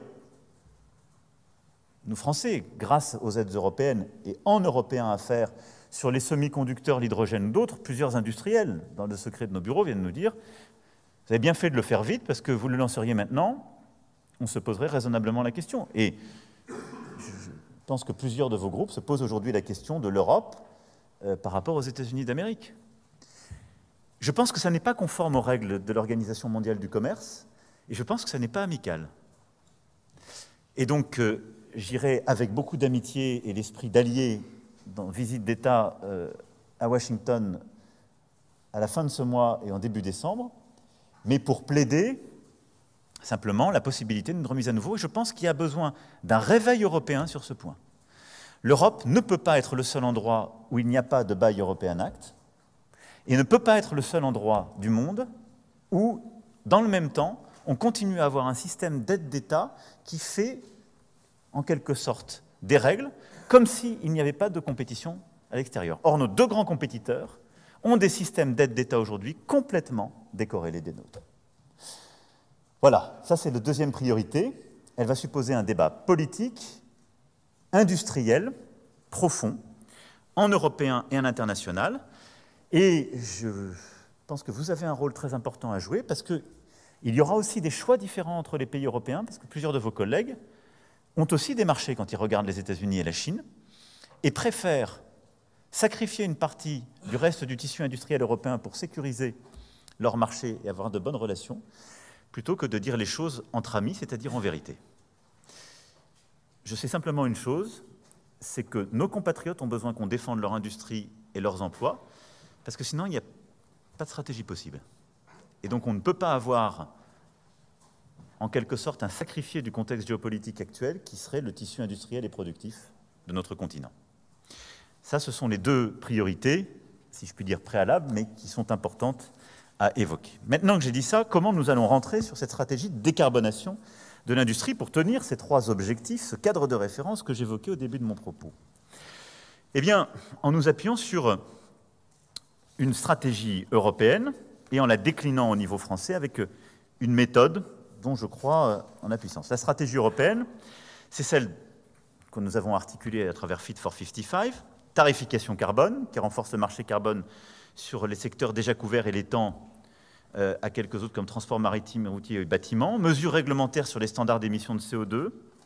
nous Français, grâce aux aides européennes et en européen à faire sur les semi-conducteurs, l'hydrogène ou d'autres, plusieurs industriels, dans le secret de nos bureaux, viennent nous dire « Vous avez bien fait de le faire vite parce que vous le lanceriez maintenant, on se poserait raisonnablement la question. » Et je pense que plusieurs de vos groupes se posent aujourd'hui la question de l'Europe par rapport aux États-Unis d'Amérique. Je pense que ça n'est pas conforme aux règles de l'Organisation mondiale du commerce, et je pense que ça n'est pas amical. Et donc, j'irai avec beaucoup d'amitié et l'esprit d'allié dans visite d'État à Washington à la fin de ce mois et en début décembre, mais pour plaider simplement la possibilité d'une remise à nouveau. Et je pense qu'il y a besoin d'un réveil européen sur ce point. L'Europe ne peut pas être le seul endroit où il n'y a pas de Buy European Act, et ne peut pas être le seul endroit du monde où, dans le même temps, on continue à avoir un système d'aide d'État qui fait, en quelque sorte, des règles, comme s'il n'y avait pas de compétition à l'extérieur. Or, nos deux grands compétiteurs ont des systèmes d'aide d'État aujourd'hui complètement décorrélés des nôtres. Voilà, ça c'est la deuxième priorité. Elle va supposer un débat politique, industriel, profond, en européen et en international. Et je pense que vous avez un rôle très important à jouer parce qu'il y aura aussi des choix différents entre les pays européens, parce que plusieurs de vos collègues ont aussi des marchés quand ils regardent les États-Unis et la Chine, et préfèrent sacrifier une partie du reste du tissu industriel européen pour sécuriser leur marché et avoir de bonnes relations, plutôt que de dire les choses entre amis, c'est-à-dire en vérité. Je sais simplement une chose, c'est que nos compatriotes ont besoin qu'on défende leur industrie et leurs emplois, parce que sinon, il n'y a pas de stratégie possible. Et donc, on ne peut pas avoir, en quelque sorte, un sacrifié du contexte géopolitique actuel qui serait le tissu industriel et productif de notre continent. Ça, ce sont les deux priorités, si je puis dire préalables, mais qui sont importantes à évoquer. Maintenant que j'ai dit ça, comment nous allons rentrer sur cette stratégie de décarbonation de l'industrie pour tenir ces trois objectifs, ce cadre de référence que j'évoquais au début de mon propos? Eh bien, en nous appuyant sur une stratégie européenne et en la déclinant au niveau français avec une méthode dont je crois en la puissance. La stratégie européenne, c'est celle que nous avons articulée à travers Fit for 55, tarification carbone, qui renforce le marché carbone sur les secteurs déjà couverts et les temps à quelques autres comme transport maritime, routier et bâtiment, mesures réglementaires sur les standards d'émissions de CO2,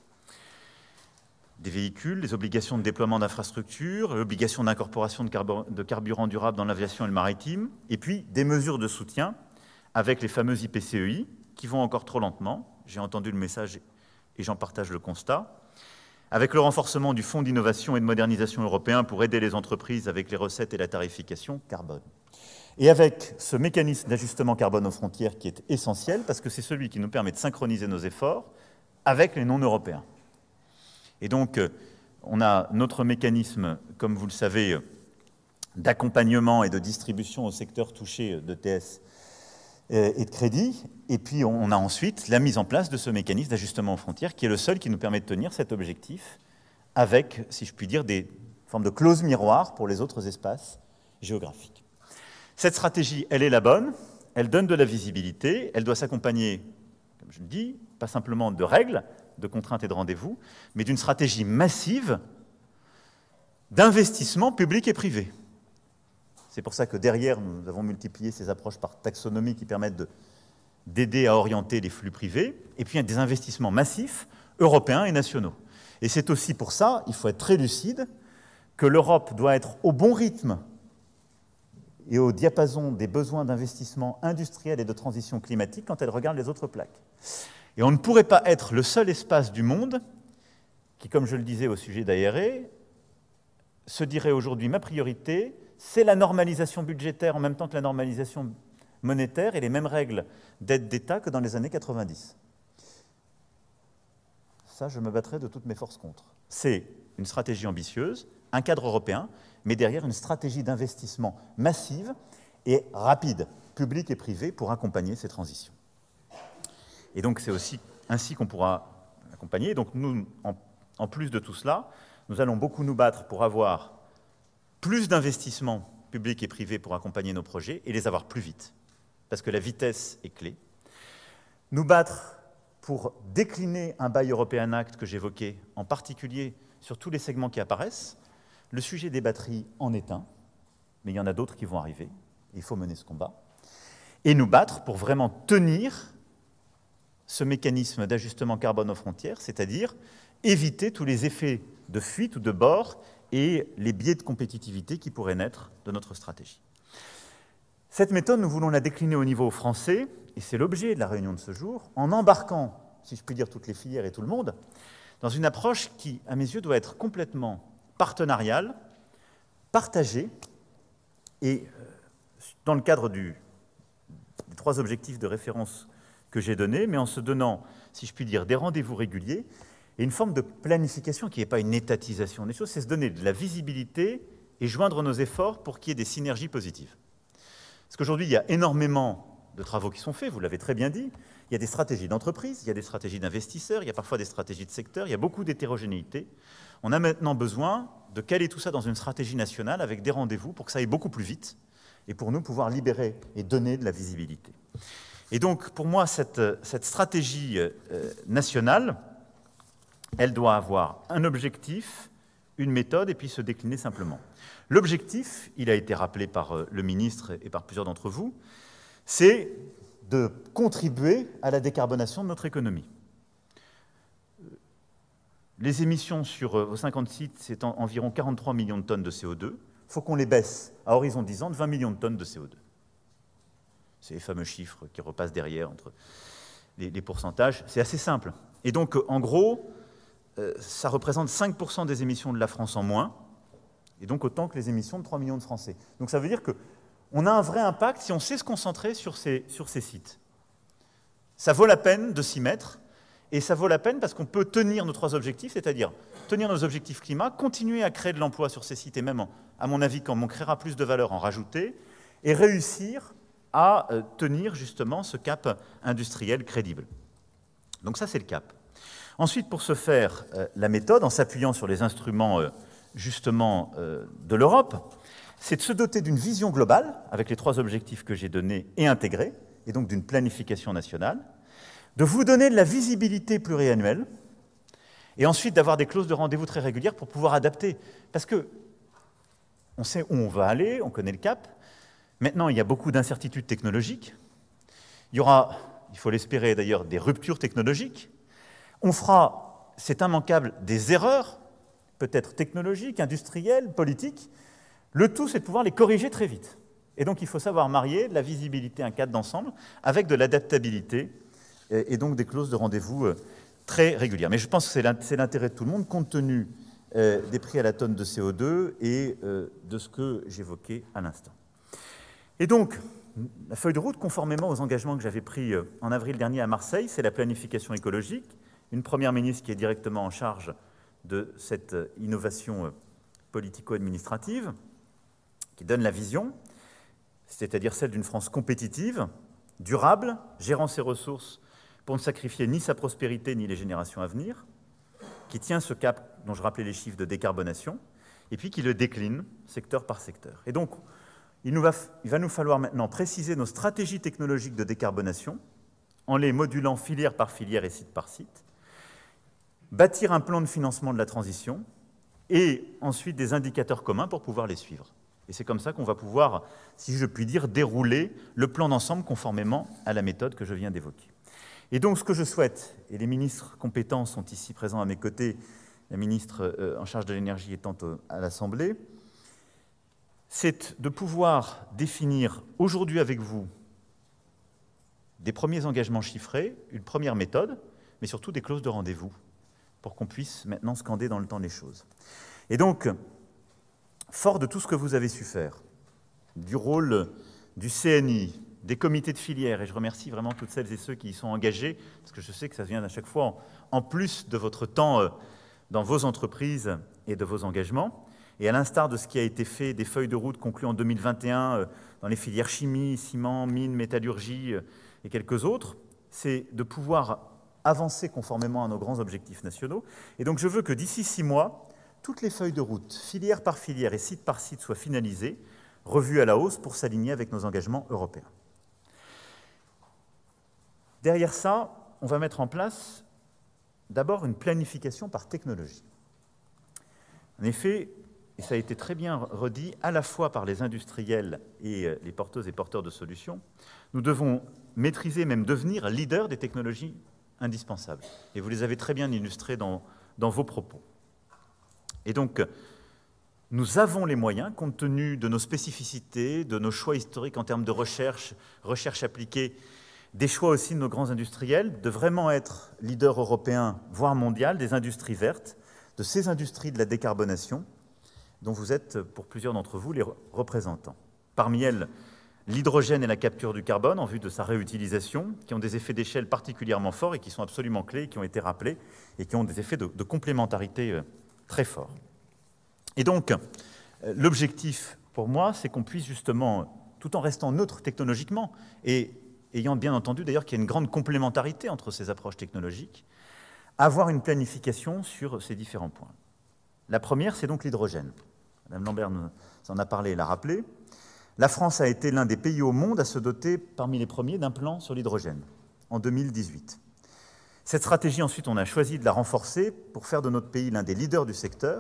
des véhicules, les obligations de déploiement d'infrastructures, l'obligation d'incorporation de carburant durable dans l'aviation et le maritime, et puis des mesures de soutien avec les fameux IPCEI, qui vont encore trop lentement. J'ai entendu le message et j'en partage le constat. Avec le renforcement du Fonds d'innovation et de modernisation européen pour aider les entreprises avec les recettes et la tarification carbone. Et avec ce mécanisme d'ajustement carbone aux frontières qui est essentiel, parce que c'est celui qui nous permet de synchroniser nos efforts avec les non-européens. Et donc, on a notre mécanisme, comme vous le savez, d'accompagnement et de distribution au secteur touché d'ETS et de crédit. Et puis, on a ensuite la mise en place de ce mécanisme d'ajustement aux frontières, qui est le seul qui nous permet de tenir cet objectif avec, si je puis dire, des formes de clauses miroirs pour les autres espaces géographiques. Cette stratégie, elle est la bonne, elle donne de la visibilité, elle doit s'accompagner, comme je le dis, pas simplement de règles, de contraintes et de rendez-vous, mais d'une stratégie massive d'investissement public et privé. C'est pour ça que derrière, nous avons multiplié ces approches par taxonomie qui permettent d'aider à orienter les flux privés, et puis il y a des investissements massifs européens et nationaux. Et c'est aussi pour ça, il faut être très lucide, que l'Europe doit être au bon rythme et au diapason des besoins d'investissement industriel et de transition climatique quand elle regarde les autres plaques. Et on ne pourrait pas être le seul espace du monde qui, comme je le disais au sujet d'ARE, se dirait aujourd'hui ma priorité, c'est la normalisation budgétaire en même temps que la normalisation monétaire et les mêmes règles d'aide d'État que dans les années 90. Ça, je me battrai de toutes mes forces contre. C'est une stratégie ambitieuse, un cadre européen, mais derrière une stratégie d'investissement massive et rapide, publique et privée, pour accompagner ces transitions. Et donc, c'est aussi ainsi qu'on pourra accompagner. Donc, nous, en plus de tout cela, nous allons beaucoup nous battre pour avoir plus d'investissements publics et privés pour accompagner nos projets et les avoir plus vite, parce que la vitesse est clé. Nous battre pour décliner un Buy European Act que j'évoquais, en particulier sur tous les segments qui apparaissent. Le sujet des batteries en est un, mais il y en a d'autres qui vont arriver. Il faut mener ce combat. Et nous battre pour vraiment tenir ce mécanisme d'ajustement carbone aux frontières, c'est-à-dire éviter tous les effets de fuite ou de bord et les biais de compétitivité qui pourraient naître de notre stratégie. Cette méthode, nous voulons la décliner au niveau français, et c'est l'objet de la réunion de ce jour, en embarquant, si je puis dire, toutes les filières et tout le monde, dans une approche qui, à mes yeux, doit être complètement partenariale, partagée, et dans le cadre des trois objectifs de référence que j'ai donnés, mais en se donnant, si je puis dire, des rendez-vous réguliers, et une forme de planification qui n'est pas une étatisation des choses, c'est se donner de la visibilité et joindre nos efforts pour qu'il y ait des synergies positives. Parce qu'aujourd'hui, il y a énormément de travaux qui sont faits, vous l'avez très bien dit, il y a des stratégies d'entreprise, il y a des stratégies d'investisseurs, il y a parfois des stratégies de secteur, il y a beaucoup d'hétérogénéité. On a maintenant besoin de caler tout ça dans une stratégie nationale avec des rendez-vous pour que ça aille beaucoup plus vite et pour nous pouvoir libérer et donner de la visibilité. Et donc, pour moi, cette stratégie nationale, elle doit avoir un objectif, une méthode, et puis se décliner simplement. L'objectif, il a été rappelé par le ministre et par plusieurs d'entre vous, c'est de contribuer à la décarbonation de notre économie. Les émissions sur vos 50 sites, c'est environ 43 millions de tonnes de CO2. Il faut qu'on les baisse à horizon 10 ans de 20 millions de tonnes de CO2. C'est les fameux chiffres qui repassent derrière entre les pourcentages. C'est assez simple. Et donc, en gros, ça représente 5% des émissions de la France en moins, et donc autant que les émissions de 3 millions de Français. Donc ça veut dire qu'on a un vrai impact si on sait se concentrer sur ces sites. Ça vaut la peine de s'y mettre, et ça vaut la peine parce qu'on peut tenir nos 3 objectifs, c'est-à-dire tenir nos objectifs climat, continuer à créer de l'emploi sur ces sites, et même, à mon avis, quand on créera plus de valeur, en rajouter, et réussir à tenir justement ce cap industriel crédible. Donc ça, c'est le cap. Ensuite, pour ce faire, la méthode, en s'appuyant sur les instruments justement de l'Europe, c'est de se doter d'une vision globale, avec les 3 objectifs que j'ai donnés et intégrés, et donc d'une planification nationale, de vous donner de la visibilité pluriannuelle, et ensuite d'avoir des clauses de rendez-vous très régulières pour pouvoir adapter. Parce que on sait où on va aller, on connaît le cap. Maintenant, il y a beaucoup d'incertitudes technologiques. Il y aura, il faut l'espérer d'ailleurs, des ruptures technologiques. On fera, c'est immanquable, des erreurs, peut-être technologiques, industrielles, politiques. Le tout, c'est de pouvoir les corriger très vite. Et donc, il faut savoir marier de la visibilité, un cadre d'ensemble, avec de l'adaptabilité, et donc des clauses de rendez-vous très régulières. Mais je pense que c'est l'intérêt de tout le monde, compte tenu des prix à la tonne de CO2 et de ce que j'évoquais à l'instant. Et donc, la feuille de route, conformément aux engagements que j'avais pris en avril dernier à Marseille, c'est la planification écologique. Une première ministre qui est directement en charge de cette innovation politico-administrative, qui donne la vision, c'est-à-dire celle d'une France compétitive, durable, gérant ses ressources pour ne sacrifier ni sa prospérité ni les générations à venir, qui tient ce cap dont je rappelais les chiffres de décarbonation, et puis qui le décline secteur par secteur. Et donc, il va nous falloir maintenant préciser nos stratégies technologiques de décarbonation en les modulant filière par filière et site par site, bâtir un plan de financement de la transition et ensuite des indicateurs communs pour pouvoir les suivre. Et c'est comme ça qu'on va pouvoir, si je puis dire, dérouler le plan d'ensemble conformément à la méthode que je viens d'évoquer. Et donc ce que je souhaite, et les ministres compétents sont ici présents à mes côtés, la ministre en charge de l'énergie étant à l'Assemblée, c'est de pouvoir définir aujourd'hui avec vous des premiers engagements chiffrés, une première méthode, mais surtout des clauses de rendez-vous, pour qu'on puisse maintenant scander dans le temps les choses. Et donc, fort de tout ce que vous avez su faire, du rôle du CNI, des comités de filière, et je remercie vraiment toutes celles et ceux qui y sont engagés, parce que je sais que ça vient à chaque fois en plus de votre temps dans vos entreprises et de vos engagements. Et à l'instar de ce qui a été fait, des feuilles de route conclues en 2021 dans les filières chimie, ciment, mines, métallurgie et quelques autres, c'est de pouvoir avancer conformément à nos grands objectifs nationaux. Et donc je veux que d'ici 6 mois, toutes les feuilles de route, filière par filière et site par site, soient finalisées, revues à la hausse pour s'aligner avec nos engagements européens. Derrière ça, on va mettre en place d'abord une planification par technologie. En effet, et ça a été très bien redit, à la fois par les industriels et les porteuses et porteurs de solutions, nous devons maîtriser, même devenir leader des technologies indispensables. Et vous les avez très bien illustrées dans vos propos. Et donc, nous avons les moyens, compte tenu de nos spécificités, de nos choix historiques en termes de recherche appliquée, des choix aussi de nos grands industriels, de vraiment être leader européen, voire mondial, des industries vertes, de ces industries de la décarbonation, dont vous êtes, pour plusieurs d'entre vous, les représentants. Parmi elles, l'hydrogène et la capture du carbone, en vue de sa réutilisation, qui ont des effets d'échelle particulièrement forts et qui sont absolument clés, qui ont été rappelés, et qui ont des effets de complémentarité très forts. Et donc, l'objectif, pour moi, c'est qu'on puisse justement, tout en restant neutre technologiquement, et ayant bien entendu d'ailleurs qu'il y a une grande complémentarité entre ces approches technologiques, avoir une planification sur ces différents points. La première, c'est donc l'hydrogène. Madame Lambert nous en a parlé et l'a rappelé. La France a été l'un des pays au monde à se doter, parmi les premiers, d'un plan sur l'hydrogène, en 2018. Cette stratégie, ensuite, on a choisi de la renforcer pour faire de notre pays l'un des leaders du secteur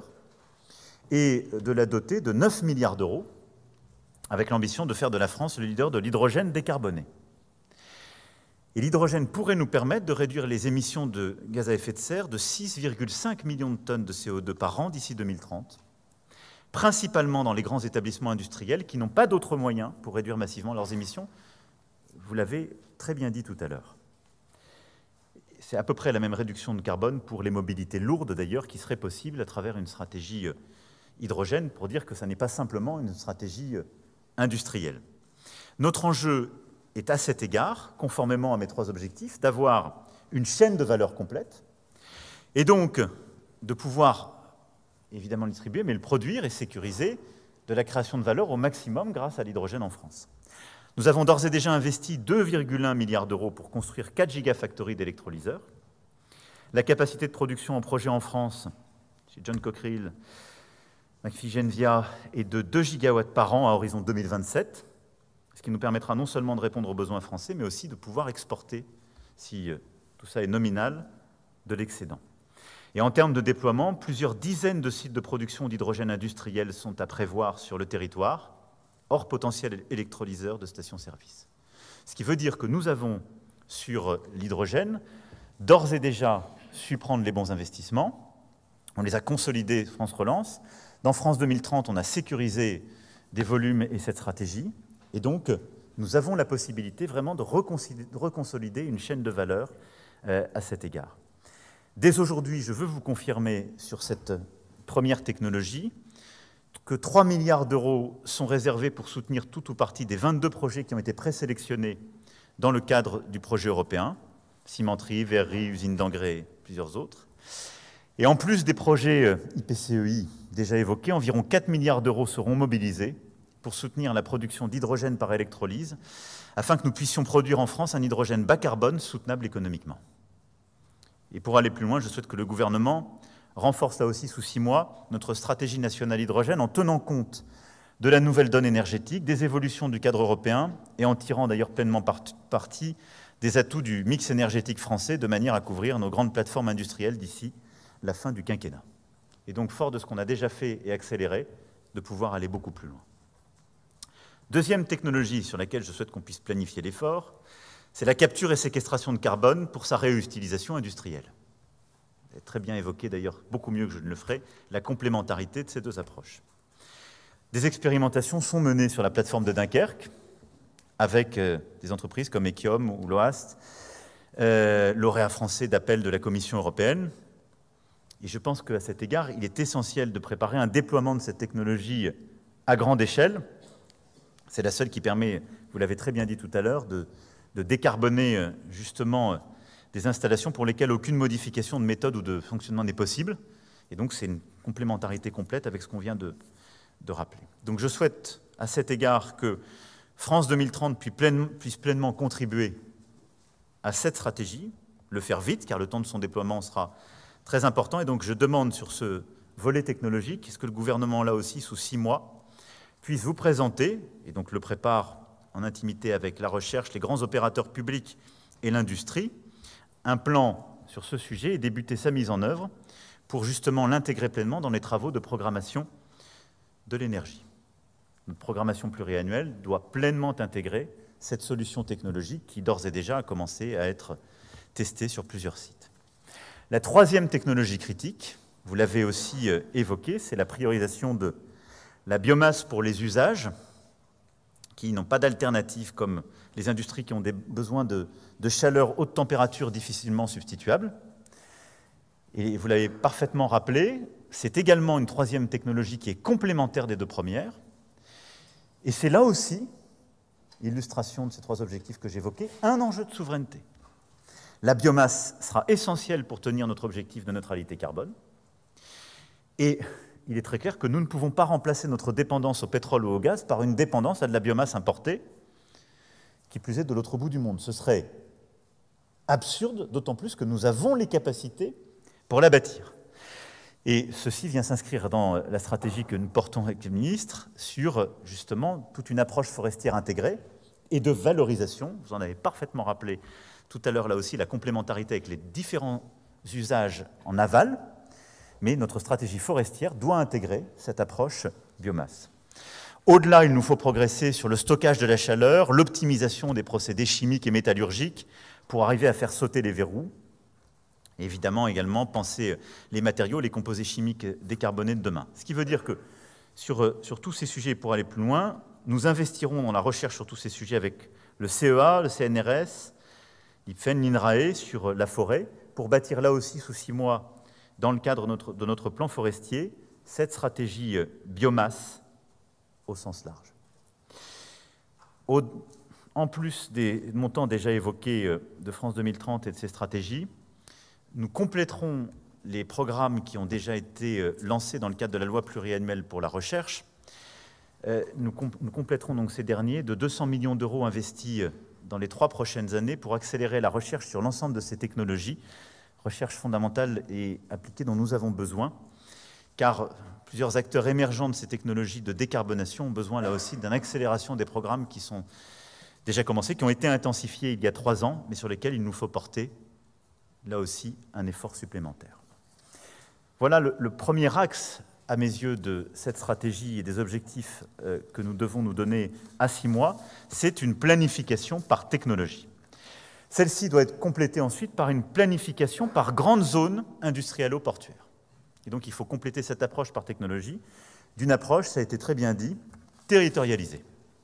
et de la doter de 9 milliards d'euros, avec l'ambition de faire de la France le leader de l'hydrogène décarboné. Et l'hydrogène pourrait nous permettre de réduire les émissions de gaz à effet de serre de 6,5 millions de tonnes de CO2 par an d'ici 2030, principalement dans les grands établissements industriels qui n'ont pas d'autres moyens pour réduire massivement leurs émissions. Vous l'avez très bien dit tout à l'heure. C'est à peu près la même réduction de carbone pour les mobilités lourdes, d'ailleurs, qui serait possible à travers une stratégie hydrogène, pour dire que ça n'est pas simplement une stratégie industrielle. Notre enjeu est à cet égard, conformément à mes 3 objectifs, d'avoir une chaîne de valeur complète, et donc de pouvoir évidemment le distribuer, mais le produire et sécuriser de la création de valeur au maximum grâce à l'hydrogène en France. Nous avons d'ores et déjà investi 2,1 milliards d'euros pour construire 4 gigafactories d'électrolyseurs. La capacité de production en projet en France, chez John Cockerill, McPhy Genvia, est de 2 gigawatts par an à horizon 2027, ce qui nous permettra non seulement de répondre aux besoins français, mais aussi de pouvoir exporter, si tout ça est nominal, de l'excédent. Et en termes de déploiement, plusieurs dizaines de sites de production d'hydrogène industriel sont à prévoir sur le territoire, hors potentiel électrolyseur de stations-service. Ce qui veut dire que nous avons, sur l'hydrogène, d'ores et déjà su prendre les bons investissements. On les a consolidés, France Relance. Dans France 2030, on a sécurisé des volumes et cette stratégie. Et donc, nous avons la possibilité vraiment de reconsolider une chaîne de valeur à cet égard. Dès aujourd'hui, je veux vous confirmer sur cette première technologie que 3 milliards d'euros sont réservés pour soutenir tout ou partie des 22 projets qui ont été présélectionnés dans le cadre du projet européen, cimenterie, verrerie, usine d'engrais et plusieurs autres. Et en plus des projets IPCEI déjà évoqués, environ 4 milliards d'euros seront mobilisés pour soutenir la production d'hydrogène par électrolyse, afin que nous puissions produire en France un hydrogène bas carbone soutenable économiquement. Et pour aller plus loin, je souhaite que le gouvernement renforce là aussi sous 6 mois notre stratégie nationale hydrogène en tenant compte de la nouvelle donne énergétique, des évolutions du cadre européen et en tirant d'ailleurs pleinement parti des atouts du mix énergétique français de manière à couvrir nos grandes plateformes industrielles d'ici la fin du quinquennat. Et donc, fort de ce qu'on a déjà fait et accéléré, de pouvoir aller beaucoup plus loin. Deuxième technologie sur laquelle je souhaite qu'on puisse planifier l'effort, c'est la capture et séquestration de carbone pour sa réutilisation industrielle. Vous avez très bien évoqué, d'ailleurs beaucoup mieux que je ne le ferai, la complémentarité de ces 2 approches. Des expérimentations sont menées sur la plateforme de Dunkerque, avec des entreprises comme Ekiom ou Loast, lauréats français d'appel de la Commission européenne. Et je pense qu'à cet égard, il est essentiel de préparer un déploiement de cette technologie à grande échelle. C'est la seule qui permet, vous l'avez très bien dit tout à l'heure, de décarboner justement des installations pour lesquelles aucune modification de méthode ou de fonctionnement n'est possible. Et donc c'est une complémentarité complète avec ce qu'on vient de rappeler. Donc je souhaite à cet égard que France 2030 puisse pleinement contribuer à cette stratégie, le faire vite, car le temps de son déploiement sera très important. Et donc je demande sur ce volet technologique, est-ce que le gouvernement, là aussi, sous 6 mois, puisse vous présenter, et donc le prépare en intimité avec la recherche, les grands opérateurs publics et l'industrie, un plan sur ce sujet et débuter sa mise en œuvre pour justement l'intégrer pleinement dans les travaux de programmation de l'énergie. Notre programmation pluriannuelle doit pleinement intégrer cette solution technologique qui d'ores et déjà a commencé à être testée sur plusieurs sites. La troisième technologie critique, vous l'avez aussi évoqué, c'est la priorisation de la biomasse pour les usages qui n'ont pas d'alternative, comme les industries qui ont des besoins de chaleur haute température difficilement substituables. Et vous l'avez parfaitement rappelé, c'est également une troisième technologie qui est complémentaire des 2 premières. Et c'est là aussi, illustration de ces 3 objectifs que j'évoquais, un enjeu de souveraineté. La biomasse sera essentielle pour tenir notre objectif de neutralité carbone. Et il est très clair que nous ne pouvons pas remplacer notre dépendance au pétrole ou au gaz par une dépendance à de la biomasse importée, qui plus est de l'autre bout du monde. Ce serait absurde, d'autant plus que nous avons les capacités pour la bâtir. Et ceci vient s'inscrire dans la stratégie que nous portons avec le ministre sur justement toute une approche forestière intégrée et de valorisation. Vous en avez parfaitement rappelé tout à l'heure là aussi, la complémentarité avec les différents usages en aval, mais notre stratégie forestière doit intégrer cette approche biomasse. Au-delà, il nous faut progresser sur le stockage de la chaleur, l'optimisation des procédés chimiques et métallurgiques pour arriver à faire sauter les verrous. Et évidemment, également, penser les matériaux, les composés chimiques décarbonés de demain. Ce qui veut dire que sur tous ces sujets, pour aller plus loin, nous investirons dans la recherche sur tous ces sujets avec le CEA, le CNRS, l'IPFEN, l'INRAE sur la forêt, pour bâtir là aussi, sous 6 mois, dans le cadre de notre plan forestier, cette stratégie biomasse au sens large. En plus des montants déjà évoqués de France 2030 et de ces stratégies, nous compléterons les programmes qui ont déjà été lancés dans le cadre de la loi pluriannuelle pour la recherche. Nous compléterons donc ces derniers de 200 millions d'euros investis dans les 3 prochaines années pour accélérer la recherche sur l'ensemble de ces technologies, recherche fondamentale et appliquée dont nous avons besoin, car plusieurs acteurs émergents de ces technologies de décarbonation ont besoin là aussi d'une accélération des programmes qui sont déjà commencés, qui ont été intensifiés il y a 3 ans, mais sur lesquels il nous faut porter là aussi un effort supplémentaire. Voilà le premier axe, à mes yeux, de cette stratégie et des objectifs que nous devons nous donner à 6 mois, c'est une planification par technologie. Celle-ci doit être complétée ensuite par une planification par grande zone industrielle-portuaire. Et donc il faut compléter cette approche par technologie d'une approche, ça a été très bien dit, territorialisée.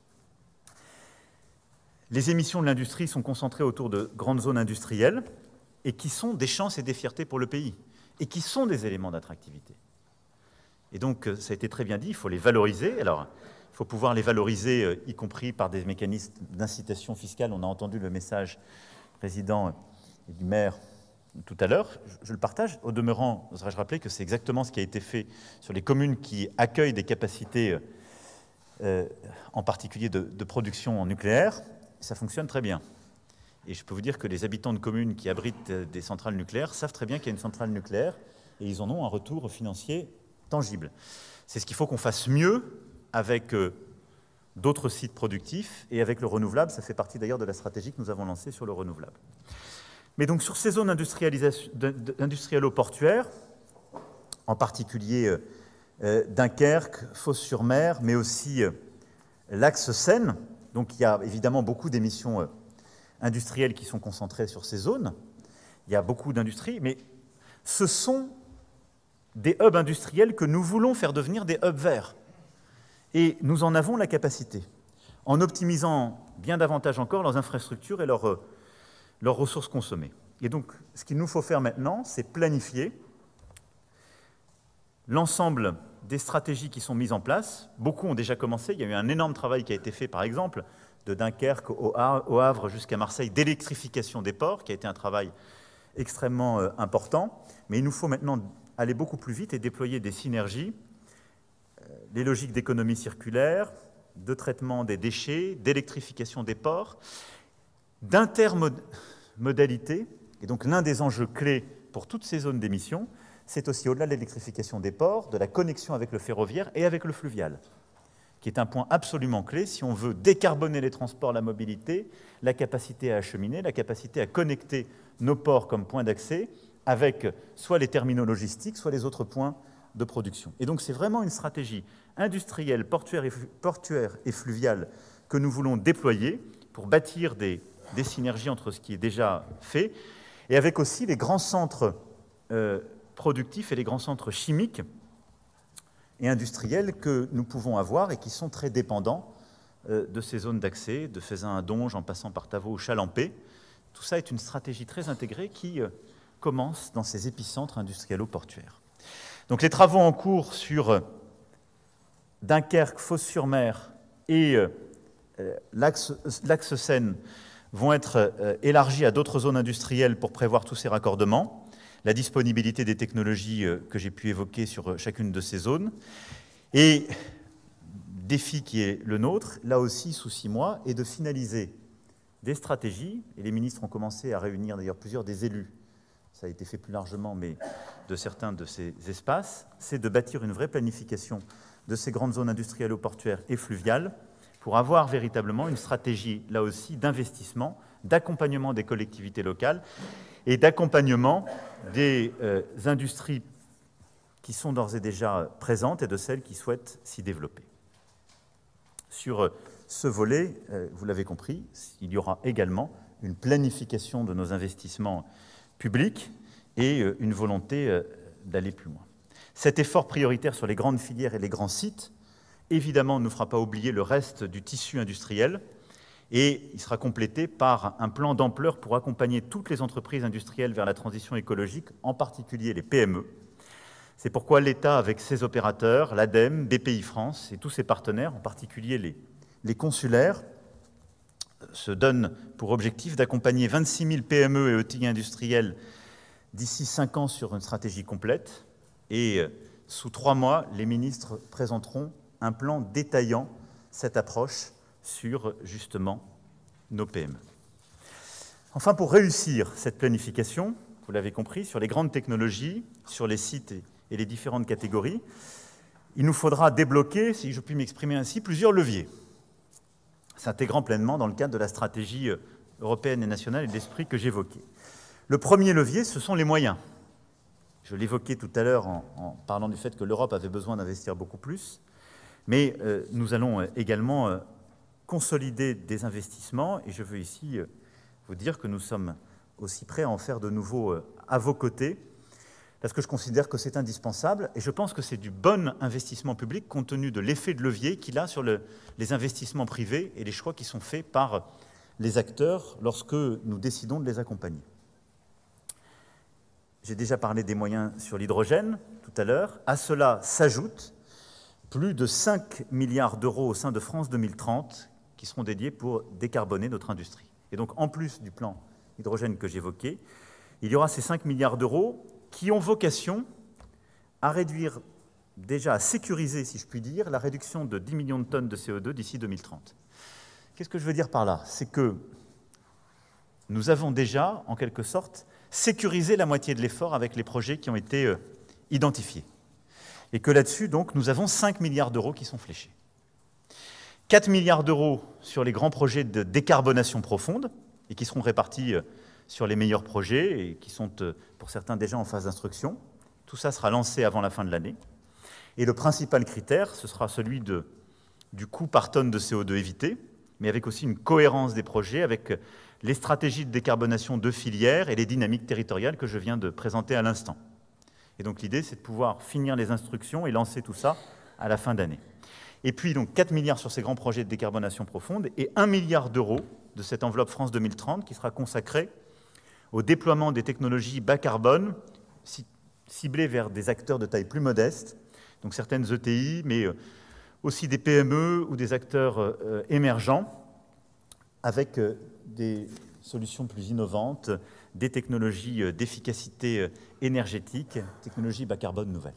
Les émissions de l'industrie sont concentrées autour de grandes zones industrielles et qui sont des chances et des fiertés pour le pays et qui sont des éléments d'attractivité. Et donc, ça a été très bien dit, il faut les valoriser. Alors, il faut pouvoir les valoriser, y compris par des mécanismes d'incitation fiscale. On a entendu le message du président et du maire tout à l'heure. Je le partage. Au demeurant, oserais-je rappeler que c'est exactement ce qui a été fait sur les communes qui accueillent des capacités, en particulier de production en nucléaire. Ça fonctionne très bien. Et je peux vous dire que les habitants de communes qui abritent des centrales nucléaires savent très bien qu'il y a une centrale nucléaire et ils en ont un retour financier tangible. C'est ce qu'il faut qu'on fasse mieux avec d'autres sites productifs et avec le renouvelable. Ça fait partie d'ailleurs de la stratégie que nous avons lancée sur le renouvelable. Mais donc sur ces zones industrielles-portuaires, en particulier Dunkerque, Fos-sur-Mer, mais aussi l'axe Seine, donc il y a évidemment beaucoup d'émissions industrielles qui sont concentrées sur ces zones. Il y a beaucoup d'industries, mais ce sont des hubs industriels que nous voulons faire devenir des hubs verts. Et nous en avons la capacité, en optimisant bien davantage encore leurs infrastructures et leurs ressources consommées. Et donc, ce qu'il nous faut faire maintenant, c'est planifier l'ensemble des stratégies qui sont mises en place. Beaucoup ont déjà commencé. Il y a eu un énorme travail qui a été fait, par exemple, de Dunkerque au Havre jusqu'à Marseille, d'électrification des ports, qui a été un travail extrêmement important. Mais il nous faut maintenant aller beaucoup plus vite et déployer des synergies, les logiques d'économie circulaire, de traitement des déchets, d'électrification des ports, d'intermodalité. Et donc l'un des enjeux clés pour toutes ces zones d'émission, c'est aussi au-delà de l'électrification des ports, de la connexion avec le ferroviaire et avec le fluvial, qui est un point absolument clé si on veut décarboner les transports, la mobilité, la capacité à acheminer, la capacité à connecter nos ports comme point d'accès avec soit les terminaux logistiques, soit les autres points de production. Et donc c'est vraiment une stratégie industrielle, portuaire et fluviale que nous voulons déployer pour bâtir des synergies entre ce qui est déjà fait, et avec aussi les grands centres productifs et les grands centres chimiques et industriels que nous pouvons avoir et qui sont très dépendants de ces zones d'accès, de Feyzin à Donge en passant par Tavaux ou Chalampé. Tout ça est une stratégie très intégrée qui commence dans ces épicentres industriels-portuaires. Donc les travaux en cours sur Dunkerque, Fos-sur-Mer et l'axe Seine vont être élargis à d'autres zones industrielles pour prévoir tous ces raccordements, la disponibilité des technologies que j'ai pu évoquer sur chacune de ces zones, et défi qui est le nôtre, là aussi sous 6 mois, est de finaliser des stratégies, et les ministres ont commencé à réunir d'ailleurs plusieurs des élus, ça a été fait plus largement, mais de certains de ces espaces, c'est de bâtir une vraie planification de ces grandes zones industrielles, portuaires et fluviales pour avoir véritablement une stratégie, là aussi, d'investissement, d'accompagnement des collectivités locales et d'accompagnement des industries qui sont d'ores et déjà présentes et de celles qui souhaitent s'y développer. Sur ce volet, vous l'avez compris, il y aura également une planification de nos investissements publics et une volonté d'aller plus loin. Cet effort prioritaire sur les grandes filières et les grands sites, évidemment, ne nous fera pas oublier le reste du tissu industriel et il sera complété par un plan d'ampleur pour accompagner toutes les entreprises industrielles vers la transition écologique, en particulier les PME. C'est pourquoi l'État, avec ses opérateurs, l'ADEME, BPI-France et tous ses partenaires, en particulier les consulaires, se donne pour objectif d'accompagner 26 000 PME et ETI industriels d'ici 5 ans sur une stratégie complète. Et sous 3 mois, les ministres présenteront un plan détaillant cette approche sur, justement, nos PME. Enfin, pour réussir cette planification, vous l'avez compris, sur les grandes technologies, sur les sites et les différentes catégories, il nous faudra débloquer, si je puis m'exprimer ainsi, plusieurs leviers, s'intégrant pleinement dans le cadre de la stratégie européenne et nationale et de l'esprit que j'évoquais. Le premier levier, ce sont les moyens. Je l'évoquais tout à l'heure en parlant du fait que l'Europe avait besoin d'investir beaucoup plus, mais nous allons également consolider des investissements et je veux ici vous dire que nous sommes aussi prêts à en faire de nouveaux à vos côtés, parce que je considère que c'est indispensable et je pense que c'est du bon investissement public compte tenu de l'effet de levier qu'il a sur les investissements privés et les choix qui sont faits par les acteurs lorsque nous décidons de les accompagner. J'ai déjà parlé des moyens sur l'hydrogène tout à l'heure. À cela s'ajoutent plus de 5 milliards d'euros au sein de France 2030 qui seront dédiés pour décarboner notre industrie. Et donc, en plus du plan hydrogène que j'évoquais, il y aura ces 5 milliards d'euros qui ont vocation à réduire, déjà à sécuriser, si je puis dire, la réduction de 10 millions de tonnes de CO2 d'ici 2030. Qu'est-ce que je veux dire par là? C'est que nous avons déjà, en quelque sorte, sécuriser la moitié de l'effort avec les projets qui ont été identifiés. Et que là-dessus, donc, nous avons 5 milliards d'euros qui sont fléchés. 4 milliards d'euros sur les grands projets de décarbonation profonde et qui seront répartis sur les meilleurs projets et qui sont, pour certains, déjà en phase d'instruction. Tout ça sera lancé avant la fin de l'année. Et le principal critère, ce sera celui du coût par tonne de CO2 évité, mais avec aussi une cohérence des projets, avec les stratégies de décarbonation de filières et les dynamiques territoriales que je viens de présenter à l'instant. Et donc l'idée, c'est de pouvoir finir les instructions et lancer tout ça à la fin d'année. Et puis donc 4 milliards sur ces grands projets de décarbonation profonde et 1 milliard d'euros de cette enveloppe France 2030 qui sera consacrée au déploiement des technologies bas carbone ciblées vers des acteurs de taille plus modeste, donc certaines ETI, mais aussi des PME ou des acteurs émergents, avec des solutions plus innovantes, des technologies d'efficacité énergétique, technologies bas carbone nouvelles.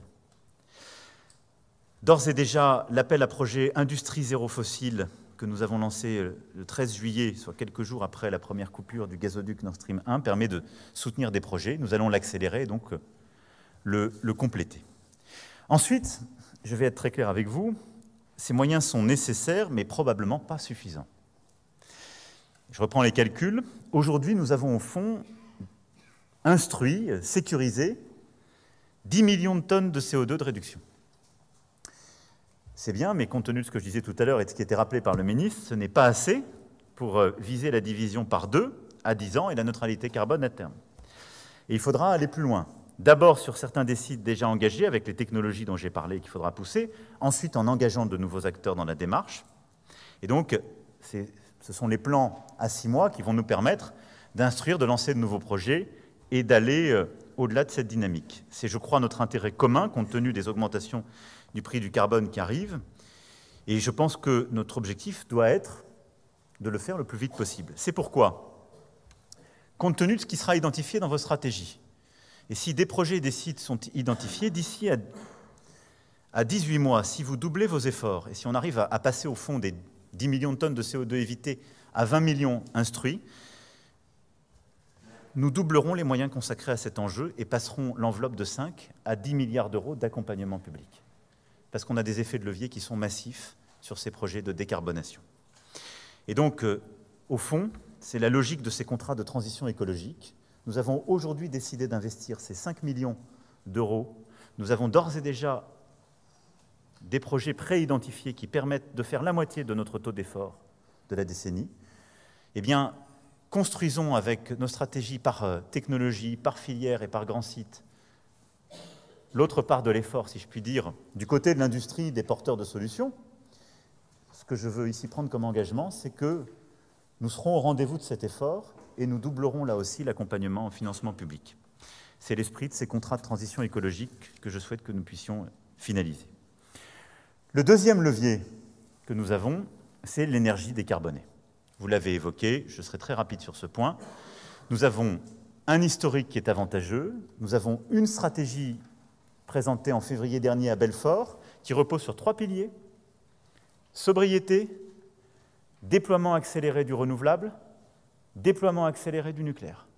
D'ores et déjà, l'appel à projet Industrie zéro fossile que nous avons lancé le 13 juillet, soit quelques jours après la première coupure du gazoduc Nord Stream 1, permet de soutenir des projets. Nous allons l'accélérer et donc le compléter. Ensuite, je vais être très clair avec vous, ces moyens sont nécessaires, mais probablement pas suffisants. Je reprends les calculs. Aujourd'hui, nous avons au fond instruit, sécurisé 10 millions de tonnes de CO2 de réduction. C'est bien, mais compte tenu de ce que je disais tout à l'heure et de ce qui était rappelé par le ministre, ce n'est pas assez pour viser la division par 2 à 10 ans et la neutralité carbone à terme. Et il faudra aller plus loin. D'abord sur certains des sites déjà engagés avec les technologies dont j'ai parlé qu'il faudra pousser, ensuite en engageant de nouveaux acteurs dans la démarche. Et donc, ce sont les plans à 6 mois qui vont nous permettre d'instruire, de lancer de nouveaux projets et d'aller au-delà de cette dynamique. C'est, je crois, notre intérêt commun, compte tenu des augmentations du prix du carbone qui arrivent. Et je pense que notre objectif doit être de le faire le plus vite possible. C'est pourquoi, compte tenu de ce qui sera identifié dans vos stratégies, et si des projets et des sites sont identifiés, d'ici à 18 mois, si vous doublez vos efforts, et si on arrive à passer au fond des 10 millions de tonnes de CO2 évitées à 20 millions instruits, nous doublerons les moyens consacrés à cet enjeu et passerons l'enveloppe de 5 à 10 milliards d'euros d'accompagnement public. Parce qu'on a des effets de levier qui sont massifs sur ces projets de décarbonation. Et donc, au fond, c'est la logique de ces contrats de transition écologique. Nous avons aujourd'hui décidé d'investir ces 5 millions d'euros. Nous avons d'ores et déjà des projets pré-identifiés qui permettent de faire la moitié de notre taux d'effort de la décennie. Eh bien, construisons avec nos stratégies par technologie, par filière et par grand site l'autre part de l'effort, si je puis dire, du côté de l'industrie des porteurs de solutions. Ce que je veux ici prendre comme engagement, c'est que nous serons au rendez-vous de cet effort et nous doublerons là aussi l'accompagnement en financement public. C'est l'esprit de ces contrats de transition écologique que je souhaite que nous puissions finaliser. Le deuxième levier que nous avons, c'est l'énergie décarbonée. Vous l'avez évoqué, je serai très rapide sur ce point. Nous avons un historique qui est avantageux, nous avons une stratégie présentée en février dernier à Belfort, qui repose sur 3 piliers: sobriété, déploiement accéléré du renouvelable, déploiement accéléré du nucléaire.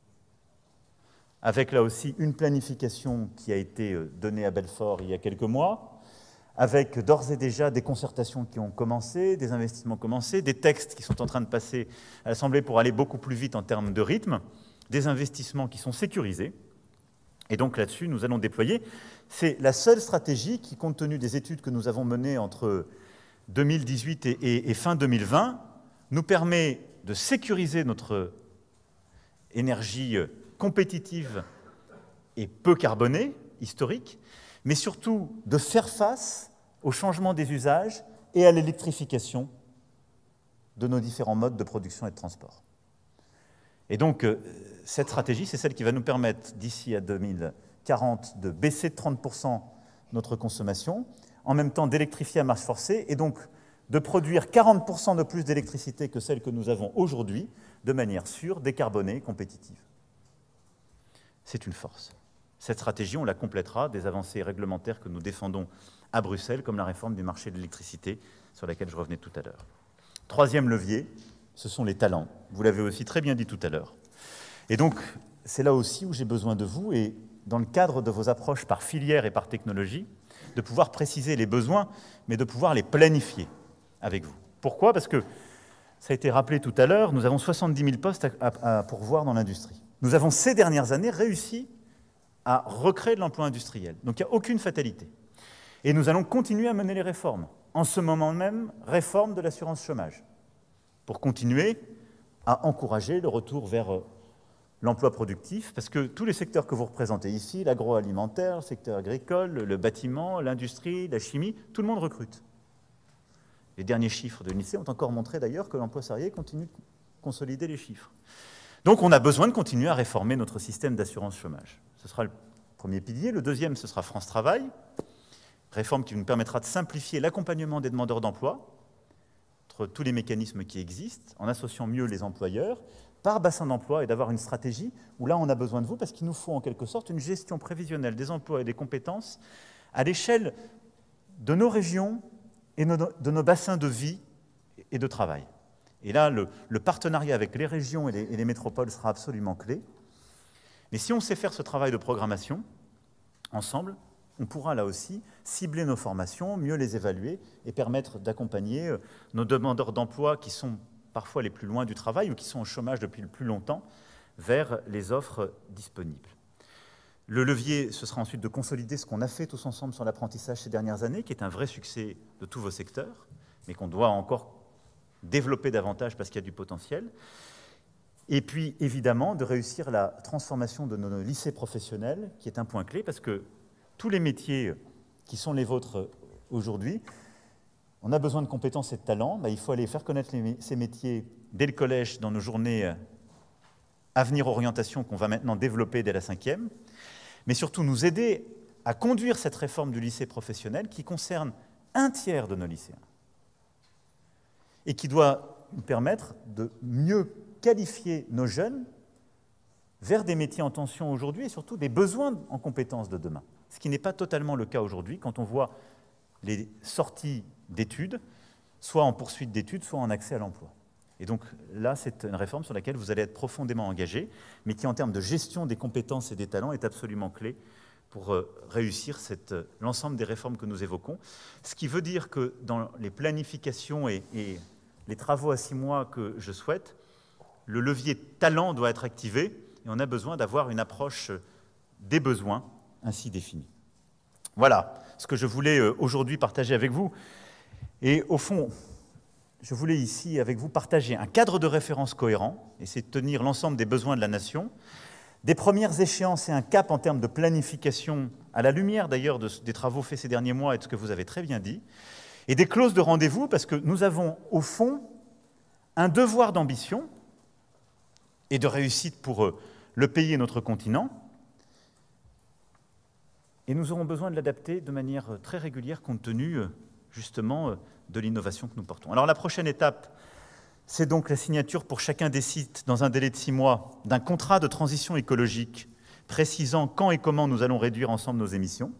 Avec là aussi une planification qui a été donnée à Belfort il y a quelques mois, avec d'ores et déjà des concertations qui ont commencé, des investissements commencés, des textes qui sont en train de passer à l'Assemblée pour aller beaucoup plus vite en termes de rythme, des investissements qui sont sécurisés. Et donc là-dessus, nous allons déployer. C'est la seule stratégie qui, compte tenu des études que nous avons menées entre 2018 et fin 2020, nous permet de sécuriser notre énergie compétitive et peu carbonée, historique, mais surtout de faire face au changement des usages et à l'électrification de nos différents modes de production et de transport. Et donc, cette stratégie, c'est celle qui va nous permettre, d'ici à 2040, de baisser de 30% notre consommation, en même temps d'électrifier à marche forcée, et donc de produire 40% de plus d'électricité que celle que nous avons aujourd'hui, de manière sûre, décarbonée, compétitive. C'est une force. Cette stratégie, on la complétera des avancées réglementaires que nous défendons à Bruxelles, comme la réforme du marché de l'électricité, sur laquelle je revenais tout à l'heure. Troisième levier, ce sont les talents. Vous l'avez aussi très bien dit tout à l'heure. Et donc, c'est là aussi où j'ai besoin de vous, et dans le cadre de vos approches par filière et par technologie, de pouvoir préciser les besoins, mais de pouvoir les planifier avec vous. Pourquoi ? Parce que, ça a été rappelé tout à l'heure, nous avons 70 000 postes à pourvoir dans l'industrie. Nous avons, ces dernières années, réussi à recréer de l'emploi industriel. Donc, il n'y a aucune fatalité. Et nous allons continuer à mener les réformes. En ce moment même, réforme de l'assurance chômage, pour continuer à encourager le retour vers l'emploi productif, parce que tous les secteurs que vous représentez ici, l'agroalimentaire, le secteur agricole, le bâtiment, l'industrie, la chimie, tout le monde recrute. Les derniers chiffres de l'INSEE ont encore montré d'ailleurs que l'emploi salarié continue de consolider les chiffres. Donc on a besoin de continuer à réformer notre système d'assurance chômage. Ce sera le premier pilier. Le deuxième, ce sera France Travail, réforme qui nous permettra de simplifier l'accompagnement des demandeurs d'emploi entre tous les mécanismes qui existent, en associant mieux les employeurs par bassin d'emploi et d'avoir une stratégie où là on a besoin de vous parce qu'il nous faut en quelque sorte une gestion prévisionnelle des emplois et des compétences à l'échelle de nos régions et de nos bassins de vie et de travail. Et là, le partenariat avec les régions et les métropoles sera absolument clé. Mais si on sait faire ce travail de programmation, ensemble, on pourra là aussi cibler nos formations, mieux les évaluer et permettre d'accompagner nos demandeurs d'emploi qui sont parfois les plus loin du travail ou qui sont au chômage depuis le plus longtemps vers les offres disponibles. Le levier, ce sera ensuite de consolider ce qu'on a fait tous ensemble sur l'apprentissage ces dernières années, qui est un vrai succès de tous vos secteurs, mais qu'on doit encore développer davantage parce qu'il y a du potentiel. Et puis, évidemment, de réussir la transformation de nos lycées professionnels, qui est un point clé, parce que tous les métiers qui sont les vôtres aujourd'hui, on a besoin de compétences et de talents. Il faut aller faire connaître ces métiers dès le collège, dans nos journées Avenir Orientation, qu'on va maintenant développer dès la 5e, mais surtout nous aider à conduire cette réforme du lycée professionnel qui concerne un tiers de nos lycéens et qui doit nous permettre de mieux qualifier nos jeunes vers des métiers en tension aujourd'hui et surtout des besoins en compétences de demain. Ce qui n'est pas totalement le cas aujourd'hui quand on voit les sorties d'études, soit en poursuite d'études, soit en accès à l'emploi. Et donc là, c'est une réforme sur laquelle vous allez être profondément engagés, mais qui, en termes de gestion des compétences et des talents, est absolument clé pour réussir l'ensemble des réformes que nous évoquons. Ce qui veut dire que dans les planifications et les travaux à 6 mois que je souhaite, le levier talent doit être activé et on a besoin d'avoir une approche des besoins ainsi définie. Voilà ce que je voulais aujourd'hui partager avec vous. Et au fond, je voulais ici, avec vous, partager un cadre de référence cohérent, essayer de tenir l'ensemble des besoins de la nation, des premières échéances et un cap en termes de planification, à la lumière d'ailleurs des travaux faits ces derniers mois et de ce que vous avez très bien dit, et des clauses de rendez-vous, parce que nous avons, au fond, un devoir d'ambition et de réussite pour le pays et notre continent, et nous aurons besoin de l'adapter de manière très régulière, compte tenu, justement, de l'innovation que nous portons. Alors la prochaine étape, c'est donc la signature pour chacun des sites, dans un délai de 6 mois, d'un contrat de transition écologique précisant quand et comment nous allons réduire ensemble nos émissions.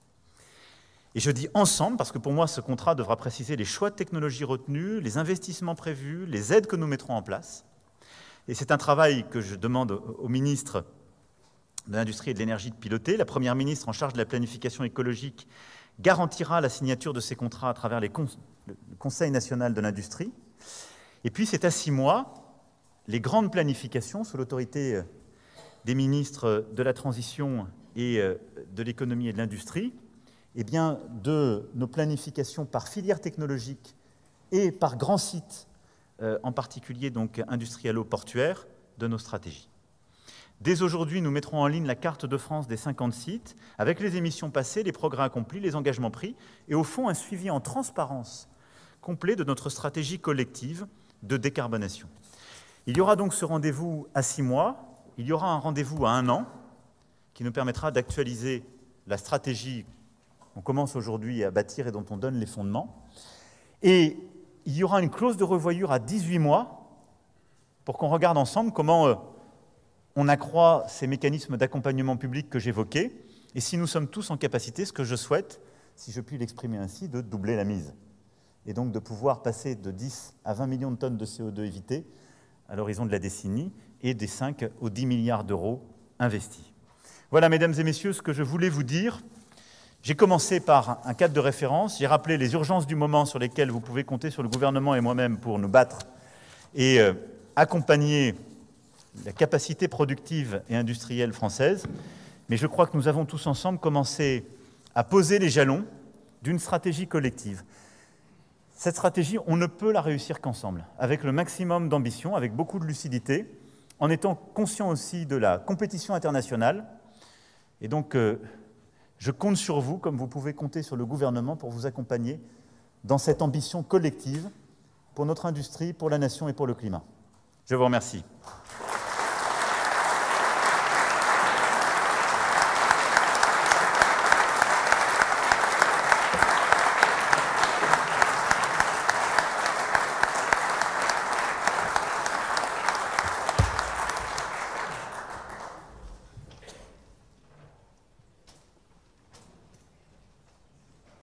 Et je dis ensemble, parce que pour moi, ce contrat devra préciser les choix de technologie retenus, les investissements prévus, les aides que nous mettrons en place. Et c'est un travail que je demande au ministre de l'Industrie et de l'Énergie de piloter. La Première ministre en charge de la planification écologique garantira la signature de ces contrats à travers le Conseil national de l'industrie. Et puis, c'est à 6 mois, les grandes planifications sous l'autorité des ministres de la Transition et de l'Économie et de l'Industrie, eh bien, de nos planifications par filière technologique et par grands sites, en particulier donc industrialo-portuaires, de nos stratégies. Dès aujourd'hui, nous mettrons en ligne la carte de France des 50 sites, avec les émissions passées, les progrès accomplis, les engagements pris, et au fond, un suivi en transparence complet de notre stratégie collective de décarbonation. Il y aura donc ce rendez-vous à 6 mois, il y aura un rendez-vous à 1 an, qui nous permettra d'actualiser la stratégie qu'on commence aujourd'hui à bâtir et dont on donne les fondements. Et il y aura une clause de revoyure à 18 mois, pour qu'on regarde ensemble comment on accroît ces mécanismes d'accompagnement public que j'évoquais, et si nous sommes tous en capacité, ce que je souhaite, si je puis l'exprimer ainsi, de doubler la mise. Et donc de pouvoir passer de 10 à 20 millions de tonnes de CO2 évitées à l'horizon de la décennie, et des 5 aux 10 milliards d'euros investis. Voilà, mesdames et messieurs, ce que je voulais vous dire. J'ai commencé par un cadre de référence, j'ai rappelé les urgences du moment sur lesquelles vous pouvez compter sur le gouvernement et moi-même pour nous battre et accompagner la capacité productive et industrielle française, mais je crois que nous avons tous ensemble commencé à poser les jalons d'une stratégie collective. Cette stratégie, on ne peut la réussir qu'ensemble, avec le maximum d'ambition, avec beaucoup de lucidité, en étant conscient aussi de la compétition internationale. Et donc, je compte sur vous, comme vous pouvez compter sur le gouvernement, pour vous accompagner dans cette ambition collective pour notre industrie, pour la nation et pour le climat. Je vous remercie.